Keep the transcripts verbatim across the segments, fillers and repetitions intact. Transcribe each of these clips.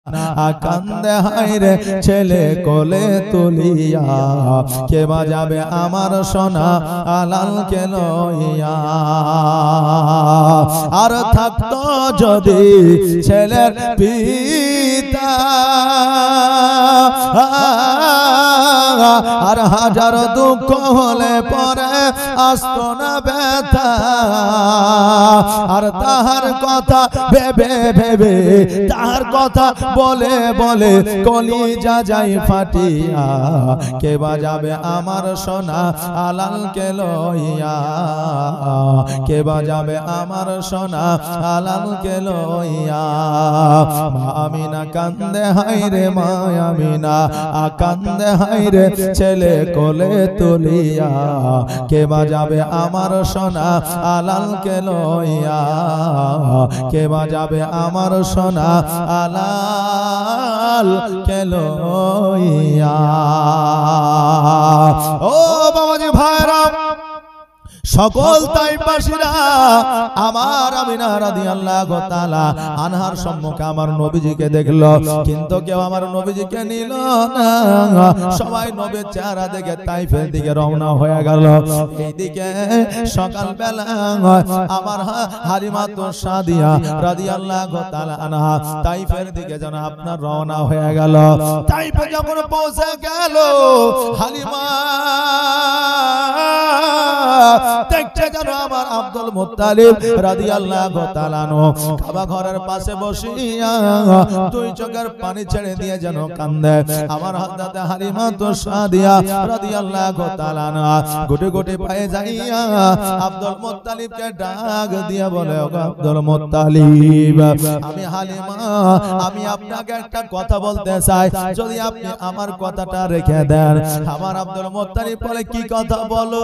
কান্দে হায়রে ছেলে কোলে তুলিয়া, কে বাজাবে আমার সোনা আলালকে লইয়া। আর থাকতো যদি ছেলের পিতা, আর হাজার দুঃখ হলে পরে আসতো না ব্যথা, আর তাহার কথা ভেবে ভেবে তাহার কথা বলে বলে কলিজা যাই ফাটিয়া, কে বাজাবে আমার সোনা আলালকে লইয়া, কে বাজাবে আমার সোনা আলালকে লইয়া। মা আমিনা কান্দে হায়রে, মা আমিনা কান্দে হায়রে ছেলে কোলে তুলিয়া, কে বাজাবে আমার সোনা আলালকে লইয়া, কে বাজাবে আমার সোনা আলালকে লইয়া। ও বাবাজি ভাইরা, সকল তাইফবাসীরা আমার আমিনা রাদিয়াল্লাহু তাআলা আনহার সম্মুখে আমার নবীজিকে দেখলো, কিন্তু কেউ আমার নবীজিকে নিল না। সবাই নবীর চেহারা দেখে তাইফের দিকে রওনা হয়ে গেল। এইদিকে সকালবেলা আমার হালিমাতু সাদিয়া রাদিয়াল্লাহু তাআলা আনহা তাইফের দিকে যেন আপনার রওনা হয়ে গেল। তাইফে যখন পৌঁছে গেল, হালিমা দেখতে যেন আমার আব্দুল মুত্তালিব রাদিয়াল্লাহু তাআলা আনহু কাবা ঘরের পাশে বসিয়া দুই চোখের পানি ছেড়ে দিয়ে যেন কান্দে। আমার হযরত হালিমাতু সাদিয়া রাদিয়াল্লাহু তাআলা আনহা গুটি গুটি পায়ে যাইয়া আব্দুল মুত্তালিবকে ডাক দিয়া বলে, ও আব্দুল মুত্তালিব, আমি হালিমা, আমি আপনাকে একটা কথা বলতে চাই, যদি আপনি আমার কথাটা রেখে দেন। আমার আব্দুল মুত্তালিব বলে, কি কথা বলো?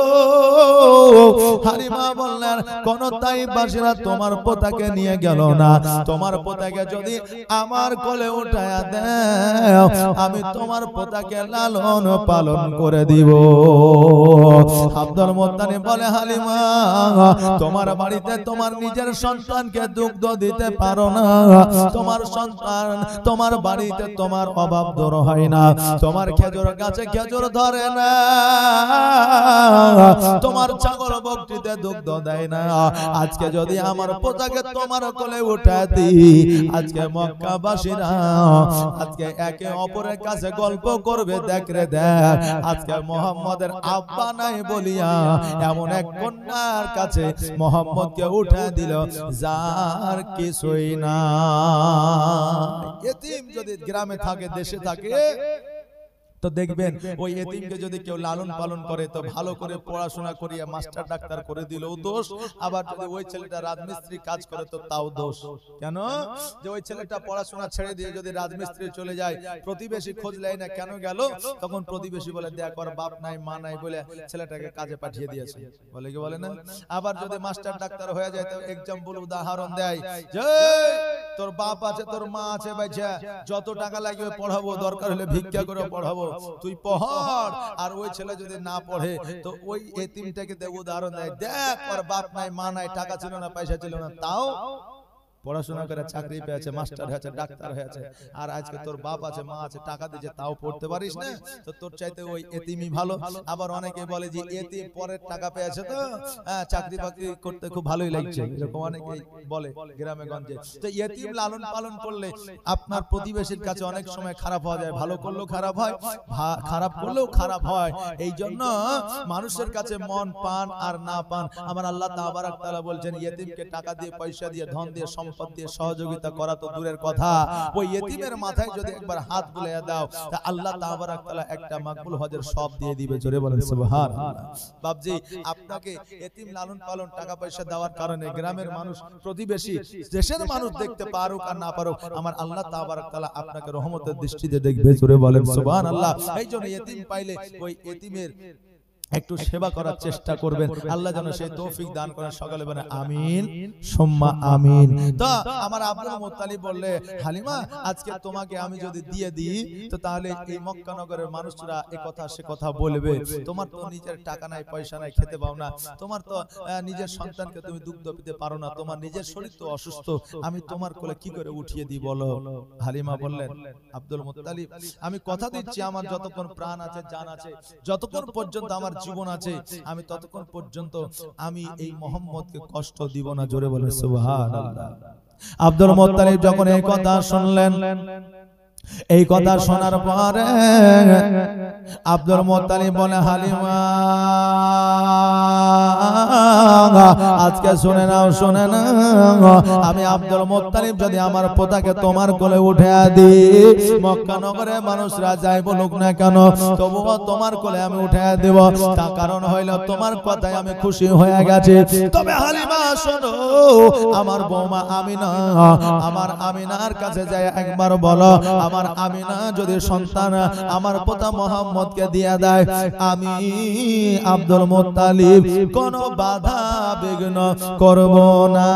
হালিমা বললেন, কোন তাইফবাসীরা তোমার পোতাকে নিয়ে গেল না, তোমার পোতাকে যদি আমার কোলে উঠায়া দাও, আমি তোমার পোতাকে লালন পালন করে দিব। আব্দুল মুত্তালিব বলে, হালিমা, তোমার বাড়িতে তোমার নিজের সন্তানকে দুগ্ধ দিতে পারো না, তোমার সন্তান তোমার বাড়িতে তোমার অভাব দূর হয় না, তোমার খেজুর গাছে খেজুর ধরে না, তোমার ছাগল বকটিতে দুগ্ধ দেয় না। আজকে যদি আমার পোতাকে তোমার কোলে উঠা দিই, আজকে মক্কাবাসীরা আজকে একে অপরের কাছে গল্প করবে, দেখ রে দেখ, আজকে মুহাম্মদের আব্বা নাই বলিয়া এমন এক কন্যার কাছে মুহাম্মদকে উঠা দিল যার কিছুই না। এতিম যদি গ্রামে থাকে, দেশে থাকে, তো দেখবেন ওই এতিমকে যদি কেউ লালন পালন করে, তো ভালো করে পড়াশোনা করিয়ে মাস্টার ডাক্তার করে দিলেও দোষ, আবার যদি ওই ছেলেটা রাজমিস্ত্রি কাজ করে তো তাও দোষ। কেন? যে ওই ছেলেটা পড়াশোনা ছেড়ে দিয়ে যদি রাজমিস্ত্রি চলে যায়, প্রতিবেশী খোঁজ নেয় না কেন গেল, তখন প্রতিবেশী বলে, দেখ ওর বাপ নাই মা নাই বলে ছেলেটাকে কাজে পাঠিয়ে দিয়েছে, বলে কি বলে না? আবার যদি মাস্টার ডাক্তার হয়ে যায়, তো এক্সাম্পল উদাহরণ দেয়, যে তোর বাপ আছে, তোর মা আছে, বাইছা যত টাকা লাগবে পড়াবো, দরকার হলে ভিক্ষা করে পড়াবো, তুই পড়। আর ওই ছেলে যদি না পড়ে, তো ওই এতিমটাকে দেব উদাহরণ দেয়, দেখ ওর বাপ নাই মা নাই, টাকা ছিল না পয়সা ছিল না, তাও পড়াশোনা করে চাকরি পেয়েছে, মাস্টার হয়েছে, ডাক্তার হয়েছে। আর আজকে তোর বাপ আছে মা আছে, টাকা দিয়েছে, তাও পড়তে পারিস না, তো তোর চাইতে ওই এতিমই ভালো। আবার অনেকে বলে যে এতিম পরের টাকা পেয়েছে, তো হ্যাঁ চাকরি বাকরি করতে খুব ভালোই লাগছে, এরকম অনেকেই বলে গ্রামে গঞ্জে। তো এতিম লালন পালন করলে আপনার প্রতিবেশীর কাছে অনেক সময় খারাপ হওয়া যায়, ভালো করলেও খারাপ হয়, খারাপ করলেও খারাপ হয়। এই জন্য মানুষের কাছে মন পান আর না পান, আমার আল্লাহ তাবারক তাআলা বলছেন, এতিমকে টাকা দিয়ে, পয়সা দিয়ে, ধন দিয়ে, সম্পদ দিয়ে সহযোগিতা করা তো দূরের কথা, ওই এতিমের মাথায় যদি একবার হাত বুলিয়ে দাও, তা আল্লাহ তাবারক তাআলা একটা মাকবুল হজের সব দিয়ে দিবে। জোরে বলেন সুবহানাল্লাহ। বাপজি, আপনাকে এতিম লালন পালন টাকা পয়সা দেওয়ার কারণে গ্রামের মানুষ, প্রতিবেশী, দেশের মানুষ দেখতে পারুক আর না পারুক, আমার আল্লাহ তাবারক তাআলা আপনাকে রহমতের দৃষ্টিতে দেখবে। জোরে বলেন সুবহানাল্লাহ। এই জন্য এতিম পাইলে ওই এতিমের একটু সেবা করার চেষ্টা করবেন, আল্লাহ যেন সেই তৌফিক দান করেন। সকালে বলেন আমিন সুম্মা আমিন। তো আমার আব্দুল মুত্তালিব বললে, হালিমা আজকে তোমাকে আমি যদি দিয়ে দিই তো তাহলে এই মক্কা নগরের মানুষরা এই কথা সে কথা বলবে, তোমার তো নিজের টাকা নাই পয়সা নাই খেতে পাও না, তোমার তো নিজের সন্তানকে তুমি দুগ্ধ দিতে পারো না, তোমার নিজের শরীর তো অসুস্থ, আমি তোমার কোলে কি করে উঠিয়ে দিই বলো? হালিমা বললেন, আব্দুল মুত্তালিব আমি কথা দিচ্ছি আমার যতক্ষণ প্রাণ আছে জান আছে, যতক্ষণ পর্যন্ত আমার জীবন আছে, আমি ততক্ষণ পর্যন্ত আমি এই মোহাম্মদকে কষ্ট দিব না। জোরে বলেন সুবহানাল্লাহ। আব্দুল মুত্তালিব যখন এই কথা শুনলেন, এই কথা শোনার পরে আব্দুল মুত্তালিব বলে, হালিমা আজকে শুনে নাও শুনে নাও, আমি আব্দুল মুত্তালিব যদি আমার পোতাকে তোমার কোলে উঠে দিই, মক্কা নগরে মানুষরা যাই বলুক না কেন তবুও তোমার কোলে আমি উঠে দেব, তার কারণ হইল তোমার কথায় আমি খুশি হয়ে গেছি। তবে হালিমা শোনো, আমার বৌমা আমিনা, আমার আমিনার কাছে যাই একবার বলো, আমার আমিনা যদি সন্তান আমার পোতা মোহাম্মদকে দিয়ে দেয়, আমি আব্দুল মুত্তালিব কোনো বাধা বিঘ্ন করব না।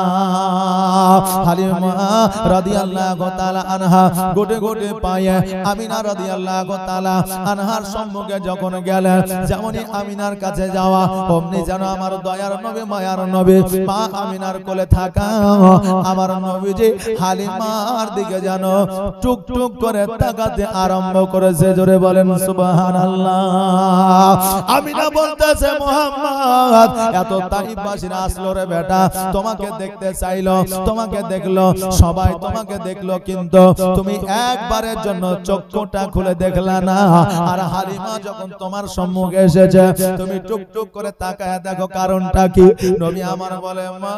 হালিমা রাদিয়াল্লাহু তাআলা আনহা গোটে গোটে পায়ে আমিনা রাদিয়াল্লাহু তাআলা আনহার সম্মুখে যখন গেলেন, যেমনই আমিনার কাছে যাওয়া অমনি যেন আমার দয়ার নবী মায়ার নবী মা আমিনার কোলে থাকা আমার নবীজি হালিমার দিকে যেন টুক টুক করে তাকাতে আরম্ভ করেছে। জোরে বলেন সুবহানাল্লাহ। আমিনা বলতেছে, মুহাম্মদ এত তাইফবাসীরা আসলো রে বেটা, তোমাকে দেখতে চাইলো, তোমাকে দেখলো, সবাই তোমাকে দেখলো, কিন্তু তুমি একবারের জন্য চক্ষুটা খুলে দেখলা না। আর হালিমা যখন তোমার সম্মুখে এসেছে তুমি টুক টুক করে তাকায় দেখো, কারণটা কি? নবী আমার বলে, মা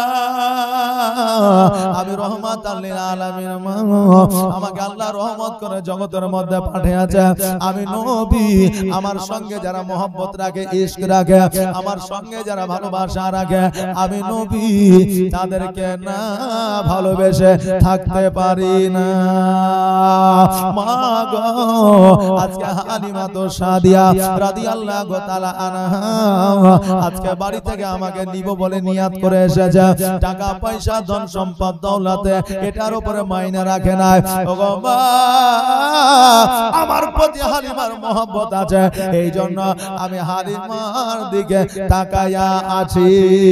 আমি রহমাতাল লিল আলামিন, মা আমাকে আল্লাহ রহমত করে জগতের মধ্যে পাঠিয়েছে, আমি নবী আমার সঙ্গে যারা মহব্বত রাখে, ইশক রাখে, আমার সঙ্গে যারা ভালোবাসা রাখে, আমি নবী তাদেরকে না ভালোবেসে থাকতে পারি না। মা গো আজকে হালিমা তো সাদিয়া রাদিয়াল্লাহু তাআলা আনহা আজকে বাড়ি থেকে আমাকে নিব বলে নিয়াত করে এসেছে, টাকা পয়সা ধন সম্পদ দৌলতে এটার উপরে মাইনে রাখে নাই। ওগো মা আমার প্রতি হালিমার মহব্বত আছে, এই জন্য আমি হালিমার দিকে তাকায়া আছি।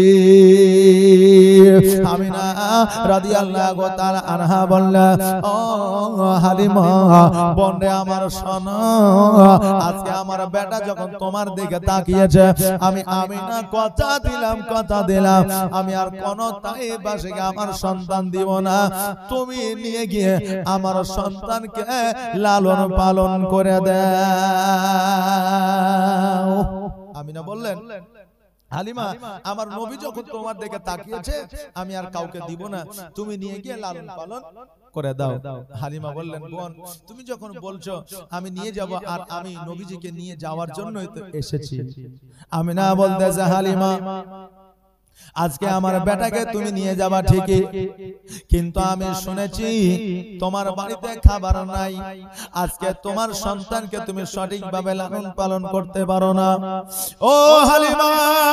আমিনা রাদিয়াল্লাহু তাআলা আনহা বললেন, ও হালিমা বন্ধে আমার শোনো, আজকে আমার বেটা যখন তোমার দিকে তাকিয়েছে, আমি আমিনা কথা দিলাম কথা দিলাম আমি আর কোন তাইফবাসীকে আমার সন্তান দিব না, তুমি নিয়ে গিয়ে আমার সন্তানকে লালন পালন করে দাও। আমিনা বললেন, হালিমা আমার নবী যখন তোমার দিকে তাকিয়েছে আমি আর কাউকে দিব না, তুমি নিয়ে গিয়ে লালন পালন করে দাও। হালিমা বললেন, বোন তুমি যখন বলছো আমি নিয়ে যাব, আর আমি নবীজিকে নিয়ে যাওয়ার জন্যই তো এসেছি। আমিনা বলতেছে, হালিমা আজকে আমার বেটাকে তুমি নিয়ে যাবা ঠিকই, কিন্তু আমি শুনেছি তোমার বাড়িতে খাবার নাই, আজকে তোমার সন্তানকে তুমি সঠিকভাবে লালন পালন করতে পারো না। ও হালিমা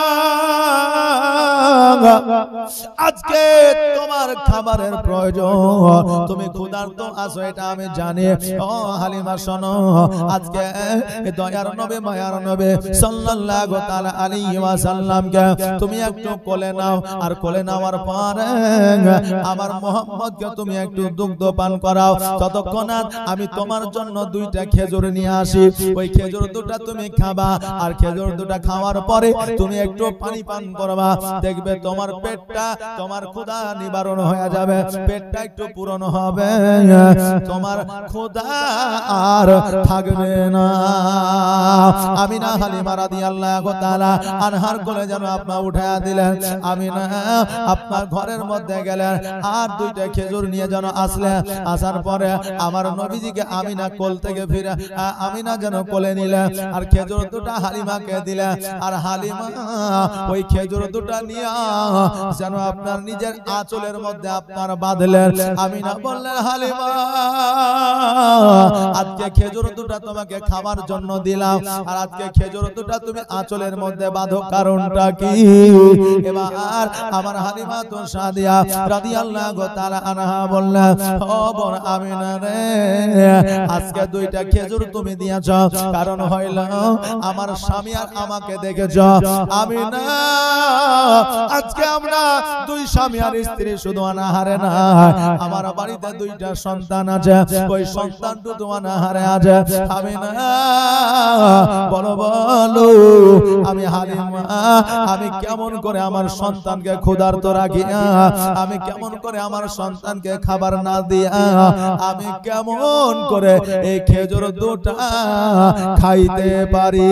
আজকে তোমার খাবারের প্রয়োজন, তুমি ক্ষুধার্ত আছো এটা আমি জানি। ও হালিমা শোনো, আজকে দয়ার নবী মায়ার নবী সাল্লাল্লাহু তাআলা আলাইহি ওয়াসাল্লামকে তুমি একটু কোলে নাও, আর কোলে নেওয়ার পরে আমার মুহাম্মদকে তুমি একটু দুগ্ধ পান করাও, ততক্ষণ আমি তোমার জন্য দুইটা খেজুর নিয়ে আসি, ওই খেজুর দুটো তুমি খাবা, আর খেজুর দুটো খাওয়ার পরে তুমি একটু পানি পান করবা, দেখবে তোমার পেটটা তোমার ক্ষুধা নিবারণ হয়ে যাবে, পেটটা একটু পূরণ হবে, তোমার ক্ষুধা আর থাকবে না। আমিনা হালিমা রাদিয়াল্লাহু তাআলা আনহার কোলে যেন আপনা উঠায়া দিলেন। আমিনা আপনার ঘরের মধ্যে গেলেন আর দুইটা খেজুর নিয়ে যেন আসলেন। আসার পরে আমার নবীজিকে আমিনা কোল থেকে ফিরে আমিনা যেন কোলে নিলেন আর খেজুর দুটা হালিমাকে দিলেন। আর হালিমা ওই খেজুর দুটা নিয়ে যেন আপনার নিজের আঁচলের মধ্যে আপনার বাঁধলেন। আমিনা বললেন, হালিমা আজকে খেজুর দুটা তোমাকে খাবার জন্য দিলাম, আর আজকে খেজুর দুটা তুমি আঁচলের মধ্যে বাঁধো, কারণটা কি? এবার আমার হালিমা তো সাদিয়া রাদিয়াল্লাহু তাআলা আনহা বললেন, ও বোন আমিনা রে, আজকে দুইটা খেজুর তুমি দিয়েছ, কারণ হইল আমার স্বামী আর আমাকে দেখেছ। আমিনা আজকে আমরা দুই স্বামী আর স্ত্রী শুধু অনাহারে না, আমার বাড়িতে দুইটা সন্তান আছে, ওই সন্তান শুধু অনাহারে আছে। আমিনা বলো বলো আমি হালিমা আমি কেমন করে আমার সন্তানকে ক্ষুধার্ত রাখি, আমি কেমন করে আমার সন্তানকে খাবার না দিয়া আমি কেমন করে এই খেজুর দুটা খাইতে পারি?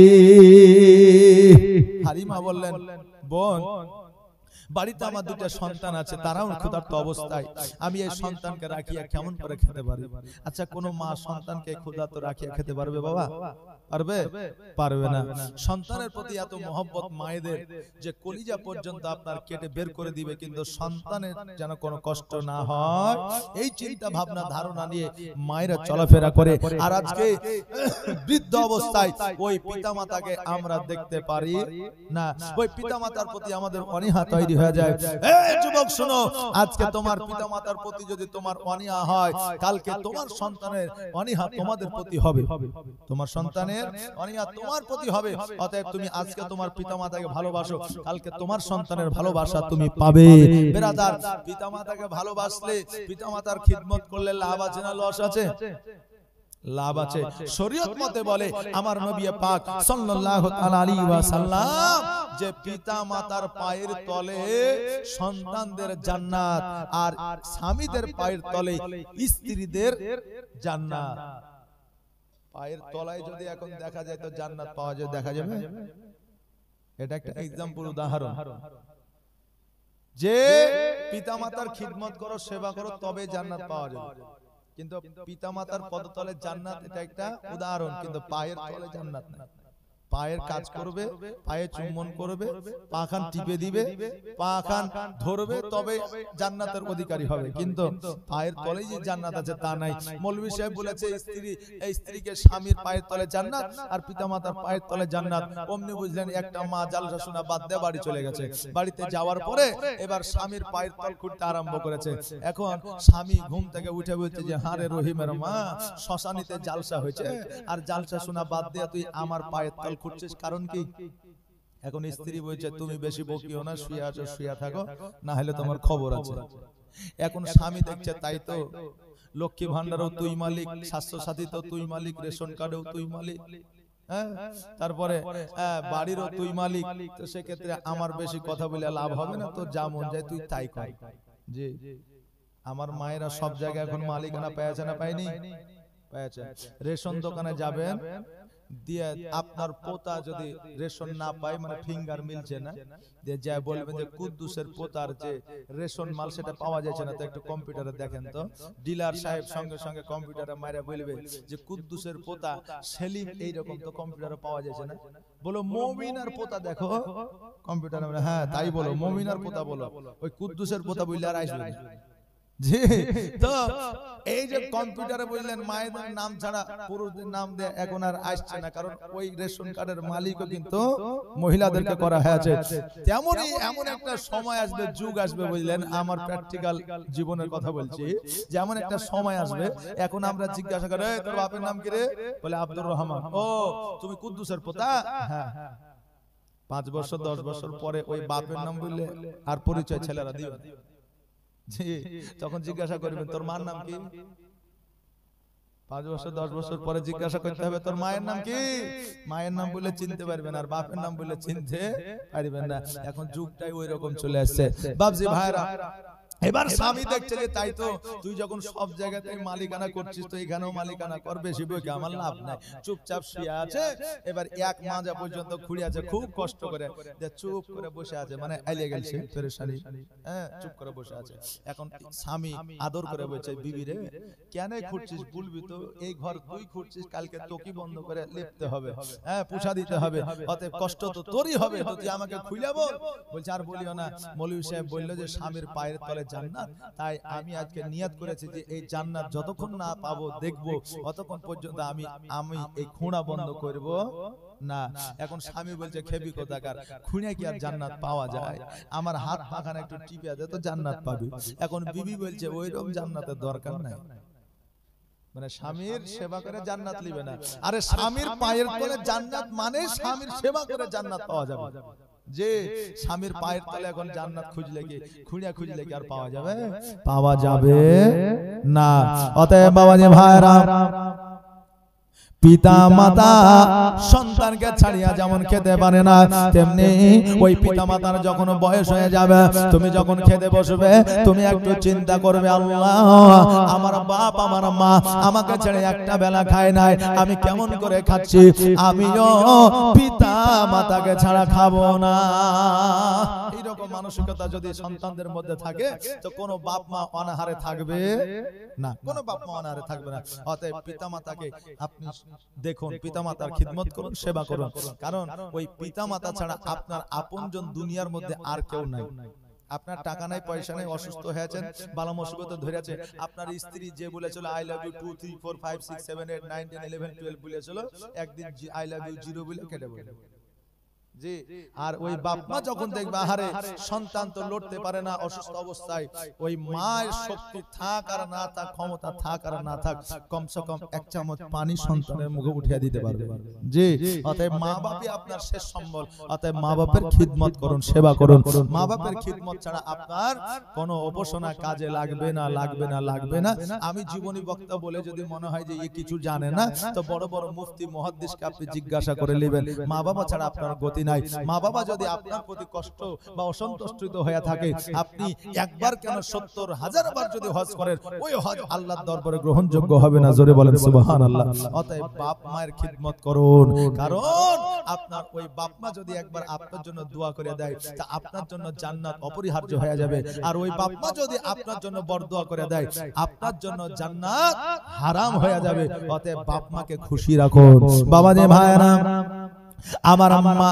হালিমা বললেন, বোন বাড়িতে আমার দুটো সন্তান আছে, তারাও ক্ষুধার্ত অবস্থায়, আমি এই সন্তানকে রাখিয়া কেমন করে খেতে পারি? আচ্ছা কোন মা সন্তানকে ক্ষুধার্ত রাখিয়া খেতে পারবে বাবা? পারবে? পারবে না। সন্তানের প্রতি এত মহব্বত মায়েদের যে কলিজা পর্যন্ত আপনার কেটে বের করে দিবে, কিন্তু সন্তানের যেন কোনো কষ্ট না হয় এই চিন্তা ভাবনা ধারণা নিয়ে মায়েরা চলাফেরা করে। আর আজকে বৃদ্ধ অবস্থায় ওই পিতামাতাকে আমরা দেখতে পারি না, ওই পিতামাতার প্রতি আমাদের অনীহা তৈরি হয়ে যায়। এই যুবক শোনো, আজকে তোমার পিতামাতার প্রতি যদি তোমার অনীহা হয়, কালকে তোমার সন্তানের অনীহা তোমাদের প্রতি হবে, তোমার সন্তানের অনীহা তোমার প্রতি হবে। অতএব তুমি আজকে তোমার পিতামাতাকে ভালোবাসো, কালকে তোমার সন্তানের ভালোবাসা তুমি পাবে। বেরাদার, পিতামাতাকে ভালোবাসলে, পিতামাতার খিদমত করলে লাভ আছে না লস আছে? লাভ আছে। শরীয়ত মতে বলে আমার নবী পাক সাল্লাল্লাহু তাআলা আলাইহি ওয়াসাল্লাম যে পিতা মাতার পায়ের তলে সন্তানদের জান্নাত, আর স্বামীদের পায়ের তলে স্ত্রীদের জান্নাত। পায়ের তলায় যদি এখন দেখা যায় তো জান্নাত পাওয়া যায়, দেখা যাবে? এটা একটা এক্সাম্পল, উদাহরণ যে পিতামাতার খিদমত করো, সেবা করো, তবে জান্নাত পাওয়া যাবে। কিন্তু পিতামাতার পদতলে জান্নাত এটা একটা উদাহরণ, কিন্তু পায়ের তলে জান্নাত না। পায়ের কাজ করবে, পায়ে চুম্বন করবে, পাখান টিপে দিবে, পাখান ধরবে, তবে জান্নাতের অধিকারী হবে। কিন্তু পায়ের তলে যে জান্নাত আছে তা নাই। মৌলভী সাহেব বলেছে স্ত্রী এই স্ত্রীকে স্বামীর পায়ের তলে জান্নাত আর পিতামাতার পায়ের তলে জান্নাত। অমনি বুঝলেন একটা মা জালসা শোনা বাদ দিয়ে বাড়ি চলে গেছে। বাড়িতে যাওয়ার পরে এবার স্বামীর পায়ের তল খুঁড়তে আরম্ভ করেছে। এখন স্বামী ঘুম থেকে উঠে বলছে যে হারে রহিমের মা, শ্মশানিতে জালসা হয়েছে, আর জালসা শোনা বাদ দিয়ে তুই আমার পায়ের তল খুঁড়ছিস, কারণ কি? এখন স্ত্রী বলছে তুমি বেশি বকিও না, শুয়ে আছো শুয়ে থাকো, না হলে তোমার খবর আছে। এখন স্বামী দেখছে তাই তো, লক্ষ্মী ভান্ডারও তুই মালিক, স্বাস্থ্য সাথী তো তুই মালিক, রেশন কার্ডেও তুই মালিক, হ্যাঁ, তারপরে বাড়িরও তুই মালিক, তো সেক্ষেত্রে আমার বেশি কথা বলে লাভ হবে না, তো যা মন যায় তুই তাই কর। জি, আমার মায়েরা সব জায়গায় এখন মালিকানা পেয়েছে না পায়নি? পেয়েছে। রেশন দোকানে যাবেন, দিয়ে আপনার পোতা যদি রেশন না পায়, মানে ফিঙ্গার মিলছে না, দিয়ে যা বলবেন যে কুদ্দুসের পোতার যে রেশন মাল সেটা পাওয়া যাচ্ছে না, তো একটু কম্পিউটারে দেখেন তো। ডিলার সাহেব সঙ্গে সঙ্গে কম্পিউটারে মাইরা বলবে যে কুদ্দুসের পোতা সেলিম এইরকম, তো কম্পিউটারে পাওয়া যাচ্ছে না। বলো মমিনার পোতা দেখো কম্পিউটারে, হ্যাঁ তাই বলো, মমিনার পোতা বলো, ওই কুদ্দুসের পোতা বললে আর আসবে না। জি, তো এই যে কম্পিউটারে বললেন মায়েদের নাম ছাড়া পুরুষদের নাম দিয়ে এখন আর আসছে না, কারণ ওই রেশন কার্ডের মালিকও কিন্তু মহিলাদেরকে করা হয়েছে। তেমনই এমন একটা সময় আসবে, যুগ আসবে, বুঝলেন, আমার প্র্যাকটিক্যাল জীবনের কথা বলছি, যেমন একটা সময় আসবে, এখন আমরা জিজ্ঞাসা করি তোর বাপের নাম কি রে? বলে আব্দুর রহমান। ও তুমি কুদ্দুসের পোতা? হ্যাঁ। পাঁচ বছর দশ বছর পরে ওই বাপের নাম বললে আর পরিচয় ছেলেরা দিবে। জি, তখন জিজ্ঞাসা করবেন তোর মার নাম কি? পাঁচ বছর দশ বছর পরে জিজ্ঞাসা করতে হবে তোর মায়ের নাম কি? মায়ের নাম বলে চিনতে পারবেন, আর বাপের নাম বলে চিনতে পারবেন না। এখন যুগটাই ওই রকম চলে আসছে। বাপজি ভাইরা, এবার স্বামী দেখছে যে তাই তো, তুই যখন সব জায়গাতে মালিকানা করছিস তো এখানেও মালিকানা কর, বেশি বই আমার লাভ নাই, চুপচাপ শুয়ে আছে। এবার এক মাজা পর্যন্ত খুঁড়ে আছে, খুব কষ্ট করে, যে চুপ করে বসে আছে, মানে আইলে গেছে পেরেশানি, হ্যাঁ চুপ করে বসে আছে। এখন স্বামী আদর করে বলছে, বিবি রে কেন খুঁড়ছিস, বলবি তো, এই ঘর তুই খুঁড়ছিস, কালকে তোকে বন্ধ করে লেপতে হবে, হ্যাঁ পুছা দিতে হবে, অতএব কষ্ট তো তোরই হবে, তো তুই আমাকে খুলে বল। বলছে আর বলিও না, মৌলভী সাহেব বললো যে স্বামীর পায়ের তলে জান্নাত, তাই আমি আজকে নিয়ত করেছি যে এই জান্নাত যতক্ষণ না পাবো দেখবো, অতক্ষণ পর্যন্ত আমি আমি এই খুঁড়া বন্ধ করব না। এখন স্বামী বলছে, খেবি কোথাকার, খুঁড়ে কি আর জান্নাত পাওয়া যায়, আমার হাত পাখানা একটু টিপে দে তো জান্নাত পাবি। এখন বিবি বলছে ওইরকম জান্নাতের দরকার নাই, মানে স্বামীর সেবা করে জান্নাত লিবে না। আরে স্বামীর পায়ের তলে জান্নাত মানে স্বামীর সেবা করে জান্নাত পাওয়া যাবে। যে স্বামীর পায়ের তলে এখন জান্নাত খুঁজলে কি, খুঁড়িয়া খুঁজলে কি আর পাওয়া যাবে, পাওয়া যাবে না। অতএব বাবাজি ভাইরা, পিতা মাতা সন্তানকে ছাড়িয়া যেমন খেতে পারে না, তেমনি ওই পিতা মাতার যখন বয়স হয়ে যাবে, তুমি যখন খেতে বসবে, তুমি একটু চিন্তা করবে, আল্লাহ আমার বাপ আমার মা আমাকে ছেড়ে একটা বেলা খায় নাই, আমি কেমন করে খাচ্ছি, আমিও পিতা মাতাকে ছাড়া খাবো না। এইরকম মানসিকতা যদি সন্তানদের মধ্যে থাকে, তো কোনো বাপ মা অনাহারে থাকবে না, কোনো বাপ মা অনাহারে থাকবে না। অতএব পিতা মাতাকে আপনি দেখুন, পিতামাতার খিদমত করুন, সেবা করুন, কারণ ওই পিতামাতা ছাড়া আপনার আপনজন দুনিয়ার মধ্যে আর কেউ নাই। আপনার টাকা নাই, পয়সা নাই, অসুস্থ হয়েছেন, বালা মুসিবতে ধরেছে, আপনার স্ত্রী যে বলেছিল I love you two three four five six seven eight nine ten eleven twelve বলেছিল, একদিন আই লাভ ইউ জিরো বলে কেটে বলে জি। আর ওই বাপ মা যখন দেখবে আহারে সন্তান তো লড়তে পারে না অসুস্থ অবস্থায়, ওই মায়ের শক্তি থাক আর না থাক, ক্ষমতা থাক আর না থাক, কমসে কম এক চামচ পানি সন্তানের মুখে উঠিয়ে দিতে পারবে জি। অতএব মা বাপই আপনার শেষ সম্বল, অতএব মা বাপের খিদমত করুন, সেবা করুন। মা বাপের খিদমত ছাড়া আপনার কোনো উপাসনা কাজে লাগবে না, লাগবে না, লাগবে না। আমি জীবনী বক্তা বলে যদি মনে হয় যে এ কিছু জানে না, তো বড় বড় মুফতি মুহাদ্দিসকে আপনি জিজ্ঞাসা করে নেবেন, মা বাবা ছাড়া আপনার গতি নাই। মা বাবা যদি আপনার প্রতি কষ্ট বা অসন্তুষ্ট হয়ে থাকে, আপনি একবার কেন সত্তর হাজার বার যদি হজ করেন, ওই হজ আল্লাহর দরবারে গ্রহণযোগ্য হবে না। জোরে বলেন সুবহানাল্লাহ। অতএব বাপ মায়ের খিদমত করুন, কারণ আপনার ওই বাপ মা যদি একবার আপনার জন্য দোয়া করে দেয়, তা আপনার জন্য জান্নাত অপরিহার্য হয়ে যাবে। আর ওই বাপ মা যদি আপনার জন্য বরদোয়া করে দেয়, আপনার জন্য জান্নাত হারাম হয়ে যাবে। অতএব বাপ মাকে খুশি রাখুন। বাবাজি ভাইরা, আমার মা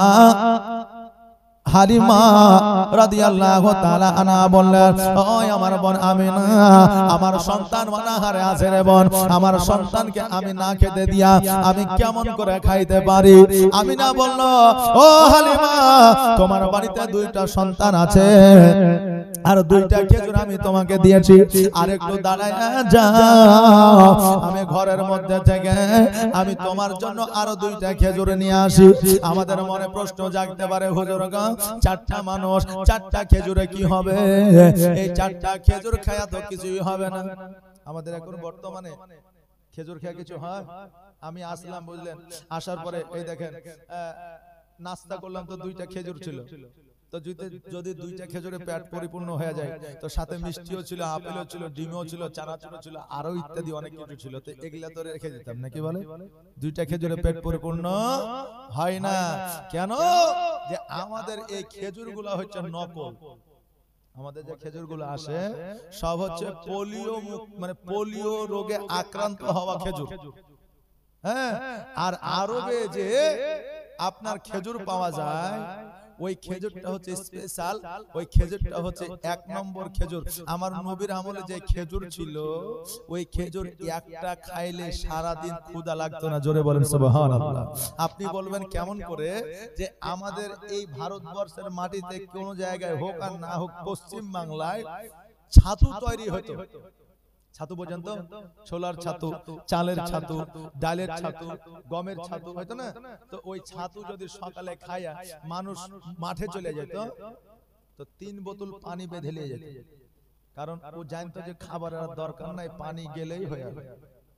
হালিমা রাদিয়াল্লাহু তাআলা আনহা বললেন, ওই আমার বোন আমিনা, আমার সন্তান অনাহারে আছে রে বোন, আমার সন্তানকে আমি না খেতে দিয়া আমি কেমন করে খাইতে পারি? আমিনা বলল, ও হালিমা, তোমার বাড়িতে দুইটা সন্তান আছে, আর দুইটা খেজুর আমি তোমাকে দিয়েছি, আর একটু দাঁড়ায় যাও, আমি ঘরের মধ্যে থেকে আমি তোমার জন্য আরো দুইটা খেজুর নিয়ে আসি। আমাদের মনে প্রশ্ন জাগতে পারে, হুজুর গো, চারটা মানুষ, চারটা খেজুরে কি হবে? এই চারটা খেজুর খায়া তো কিছুই হবে না। আমাদের এখন বর্তমানে খেজুর খেয়ে কিছু হয়? আমি আসলাম, বুঝলেন, আসার পরে এই দেখেন নাস্তা করলাম, তো দুইটা খেজুর ছিল, তো যদি দুইটা খেজুরে পেট পরিপূর্ণ হয়ে যায়, তো সাথে মিষ্টিও ছিল, আপেলও ছিল, ডিমও ছিল, চানাচুরও ছিল, আরো ইত্যাদি অনেক কিছু ছিল, তো এগুলা তো রেখে দিতাম নাকি বলে? দুইটা খেজুরে পেট পরিপূর্ণ হয় না কেন? যে আমাদের এই খেজুরগুলো হচ্ছে নকল। আমাদের যে খেজুরগুলো আসে সব হচ্ছে পোলিও, মানে পোলিও রোগে আক্রান্ত হওয়া খেজুর। হ্যাঁ, আর আরবে যে আপনার খেজুর পাওয়া যায়, ওই খেজুরটা হচ্ছে স্পেশাল, ওই খেজুরটা হচ্ছে এক নম্বর খেজুর। আমার নবীর আমলে যে খেজুর ছিল, ওই খেজুর একটা খাইলে সারা দিন ক্ষুধা লাগতো না। জোরে বলেন সুবহানাল্লাহ। আপনি বলবেন কেমন করে? যে আমাদের এই ভারতবর্ষের মাটিতে কোন জায়গায় হোক আর না হোক, পশ্চিম বাংলায় ছাতু তৈরি হতো। ছাতু পর্যন্ত, ছোলার ছাতু, চালের ছাতু, ডালের ছাতু, গমের ছাতু হয়তো না? তো ওই ছাতু যদি সকালে খায়া মানুষ মাঠে চলে যেত, তো তিন বোতল পানি বেঁধে নিয়ে যেত, কারণ ও জানতো যে খাবারের দরকার নাই, পানি গেলেই হয়ে যাবে।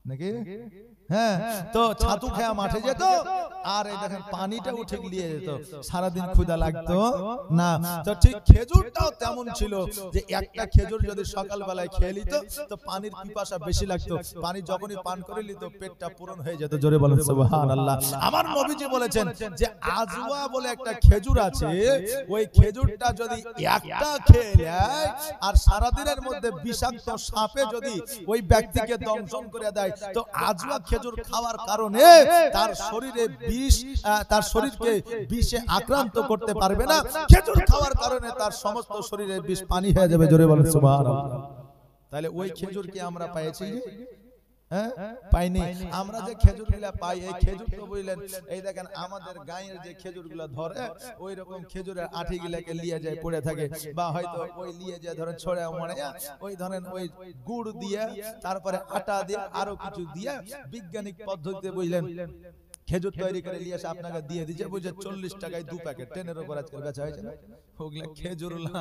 নাকি? হ্যাঁ, তো ছাতু খেয়া মাঠে যেত আর এই দেখেন পানিটা উঠে গিয়ে যেত, সারাদিন ক্ষুধা লাগতো না। তো ঠিক খেজুরটাও তেমন ছিল যে একটা খেজুর যদি সকাল বেলায় খেয়ে নিত তো পানির পিপাসা বেশি লাগতো, পানি যখনই পান করে নিত পেটটা পূরণ হয়ে যেত। জোরে বলেন সুবহানাল্লাহ। আমার নবীজি বলেছেন যে আজওয়া বলে একটা খেজুর আছে, ওই খেজুরটা যদি একটা খেয়ে নেয় আর সারাদিনের মধ্যে বিষাক্ত সাপে যদি ওই ব্যক্তিকে দংশন করে দেয়, তো আজওয়া খেজুর খাওয়ার কারণে তার শরীরে বিষ, তার শরীরকে বিষে আক্রান্ত করতে পারবে না। খেজুর খাওয়ার কারণে তার সমস্ত শরীরে বিষ পানি হয়ে যাবে। জোরে বলেন সুবহানাল্লাহ। তাহলে ওই খেজুর কি আমরা পেয়েছি? হ্যাঁ, পাইনি। আমরা যে খেজুরগুলা পাই, এই খেজুর তো বুঝলেন, এই দেখেন আমাদের গায়ের যে খেজুরগুলা ধরে ওই রকম খেজুরের আঠি গুলাকে লিয়ে যায় পড়ে থাকে, বা হয়তো ওই লিয়ে যায় ধরেন ছড়ে মরে ওই ধরেন ওই গুড় দিয়ে তারপরে আটা দিয়ে আরো কিছু দিয়ে বৈজ্ঞানিক পদ্ধতিতে বুঝলেন খেজুর তৈরি করে নিয়ে এসে আপনাকে দিয়ে দিচ্ছে, বুঝে চল্লিশ টাকায় দু প্যাকেট ট্রেনের উপর আজকাল বেচা হয়েছে না। ওগুলা খেজুর না,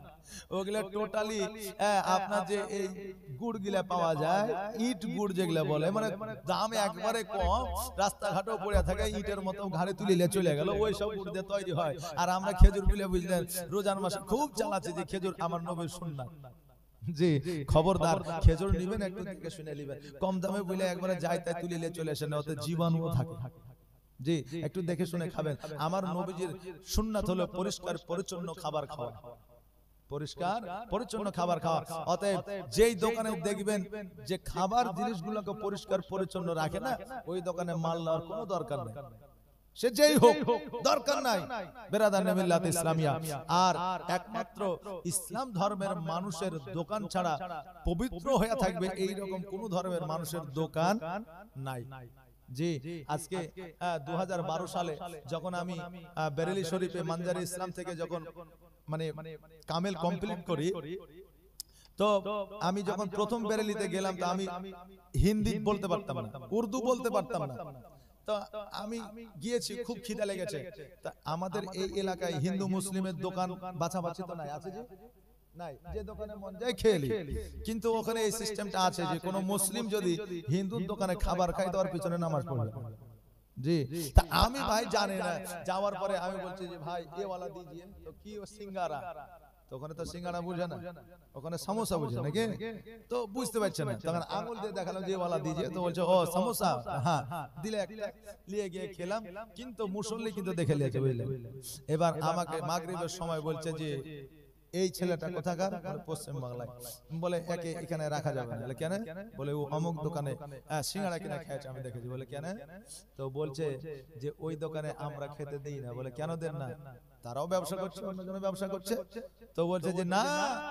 ওগুলা টোটালি আপনার যে এই গুড় গুলা পাওয়া যায়, ইট গুড় যেগুলা বলে, মানে দাম একবারে কম, রাস্তাঘাটেও পড়ে থাকে ইটের মতো ঘাড়ে তুলিলে চলে গেল, ওই সব গুড় দিয়ে তৈরি হয়। আর আমরা খেজুর গুলা বুঝলেন রোজার মাসে খুব চালাচ্ছে যে খেজুর আমার নবীর সুন্নাত। জি, খবরদার খেজুর নিবেন একটু দেখে শুনে নিবেন, কম দামে বলে একবারে যাই তাই তুলিলে চলে আসে না, ওতে জীবাণু থাকে। জি, একটু দেখে শুনে খাবেন। আমার নবীজির সুন্নাত হলো পরিষ্কার পরিচ্ছন্ন খাবার খাওয়া, পরিষ্কার পরিচ্ছন্ন খাবার খাওয়া। অতএব যেই দোকানে দেখবেন যে খাবার জিনিসগুলোকে পরিষ্কার পরিচ্ছন্ন রাখে না, ওই দোকানে মাল নেওয়ার কোনো দরকার নেই, সে যেই হোক, দরকার নাই। বেরাদানে মিল্লাত ইসলামিয়া। আর একমাত্র ইসলাম ধর্মের মানুষের দোকান ছাড়া পবিত্র হয়ে থাকবে এই রকম কোন ধর্মের মানুষের দোকান নাই। জি, আজকে দু হাজার বারো সালে যখন আমি বেরেলি শরীফে মানজারি ইসলাম থেকে যখন মানে কামেল কমপ্লিট করি, তো আমি যখন প্রথম বেরেলিতে গেলাম তো আমি হিন্দি বলতে পারতাম না, উর্দু বলতে পারতাম না। তো আমি গিয়েছি, খুব খিদা লেগেছে। তা আমাদের এই এলাকায় হিন্দু মুসলিমের দোকান বাছাবাছি তো নাই, আছে যে নাই, যে দোকানে মন যায় খেয়ে নি। কিন্তু ওখানে এই সিস্টেমটা আছে যে কোনো মুসলিম যদি হিন্দুর দোকানে খাবার খায় তো ওর পিছনে নামাজ পড়বে। জি, তা আমি ভাই জানি না, যাওয়ার পরে আমি বলছি যে ভাই এ ওয়ালা দিজিয়ে, তো কি ও সিঙ্গারা, তো ওখানে তো সিঙ্গারা বুঝে না, ওখানে সমোসা বুঝে নাকি, তো বুঝতে পারছে না। তখন আঙুল দিয়ে দেখালাম যে ওয়ালা দিজিয়ে, তো বলছে ও সমোসা, হ্যাঁ দিলে একটা, নিয়ে গিয়ে খেলাম। কিন্তু মুসল্লি কিন্তু দেখে নিয়েছে বুঝলেন। এবার আমাকে মাগরিবের সময় বলছে যে এই ছেলেটা কোথাকার, পশ্চিম বাংলায়, বলে একে এখানে রাখা যাবে না। কেন? বলে ও অমুক দোকানে সিঙ্গাড়া কিনা খেয়েছে আমি দেখেছি। বলে কেন? তো বলছে যে ওই দোকানে আমরা খেতে দিই না। বলে কেন দেন না? তারাও ব্যবসা করছে, অন্যজনে ব্যবসা করছে। তো বলছে যে না,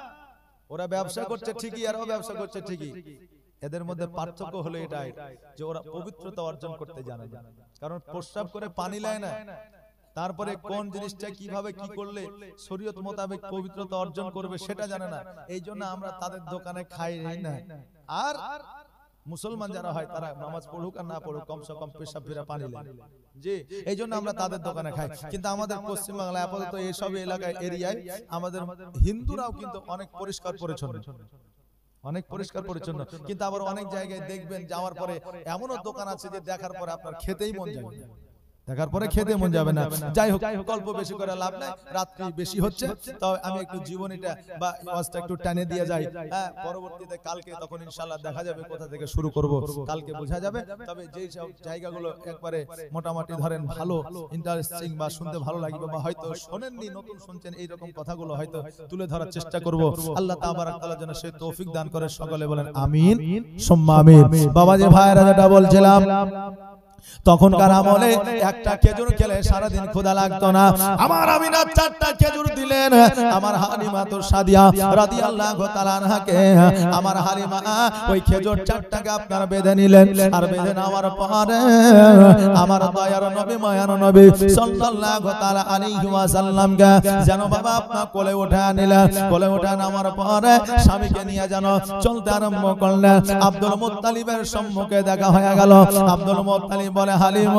ওরা ব্যবসা করছে ঠিকই আর ও ব্যবসা করছে ঠিকই, এদের মধ্যে পার্থক্য হলো এটাই যে ওরা পবিত্রতা অর্জন করতে জানে না। কারণ প্রস্রাব করে পানি লায় না, তারপরে কোন জিনিসটা কিভাবে কি করলে শরীয়ত মোতাবেক পবিত্রতা অর্জন করবে সেটা জানে না। এই জন্য আমরা তাদের দোকানে খাই না। আর মুসলমান যারা হয় তারা নামাজ পড়ুক আর না পড়ুক, কমসে কম পেশাব ফেরা পানি নেয়। জি, এই জন্য আমরা তাদের দোকানে খাই। কিন্তু আমাদের পশ্চিমবাংলায় আপাতত এইসব এলাকায় এরিয়ায় আমাদের হিন্দুরাও কিন্তু অনেক পরিষ্কার পরিচ্ছন্ন, অনেক পরিষ্কার পরিচ্ছন্ন। কিন্তু আবার অনেক জায়গায় দেখবেন যাওয়ার পরে এমনও দোকান আছে যে দেখার পরে আপনার খেতেই মন যাবে না, দেখার পরে খেতে মন যাবে না। যাই হোক, গল্প বেশি করে লাভ নাই, রাত্রি বেশি হচ্ছে। তবে আমি একটু জীবনীটা বা ওয়াজটা একটু টানে দিয়ে যাই। হ্যাঁ, পরবর্তীতে কালকে তখন ইনশাআল্লাহ দেখা যাবে কোথা থেকে শুরু করব, কালকে বোঝা যাবে। তবে যেই সব জায়গাগুলো একবারে মোটামুটি ধরেন ভালো ইন্টারেস্টিং বা শুনতে ভালো লাগবে, বা হয়তো শোনেননি নতুন শুনছেন, এই রকম কথাগুলো হয়তো তুলে ধরার চেষ্টা করব। আল্লাহ তাবারাক তাআলা যেন সেই তৌফিক দান করে। সকলে বলেন আমিন সুম্মা আমিন। বাবাজি ভাইরা যেটা বলছিলাম, তখনকার আমলে একটা খেজুর খেলে সারাদিন ক্ষুধা লাগতো না। আমার আমিনা চারটা খেজুর দিলেন আমার হালিমা তো সাদিয়া রাদিয়াল্লাহু তাআলা আনহাকে। আমার হালিমা ওই খেজুর চারটাকে আপনার বেঁধে নিলেন, আর বেঁধে নেওয়ার পরে আমার দয়ার নবী মায়ার নবী সাল্লাল্লাহু তাআলা আলাইহি ওয়াসাল্লামকে যেন বাবা আপনার কোলে উঠা নিলেন। কোলে উঠা নেওয়ার পরে স্বামীকে নিয়ে যেন চলতে আরম্ভ করলেন। আব্দুল মুত্তালিবের সম্মুখে দেখা হয়ে গেল। আব্দুল মুত্তালিব বলে হালিমা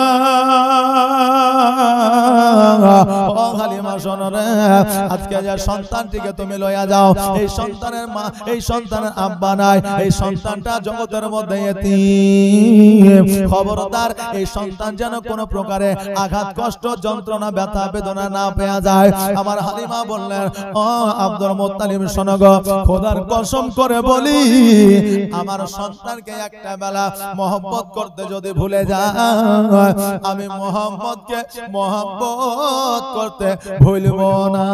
ও হালিমা শোনো রে, আজকে যে সন্তানটিকে তুমি লইয়া যাও, এই সন্তানের মা এই সন্তানের আব্বা নাই, এই সন্তানটা জগতের মধ্যে এতিম। খবরদার এই সন্তান যেন কোনো প্রকারে আঘাত কষ্ট যন্ত্রণা ব্যথা বেদনা না পেয়ে যায়। আমার হালিমা বললেন ও আব্দুল মুত্তালিব শোনো গো, খোদার কসম করে বলি আমার সন্তানকে একটা বেলা মহব্বত করতে যদি ভুলে যায়, আমি মোহাম্মদকে মহব্বত করতে ভুলব না।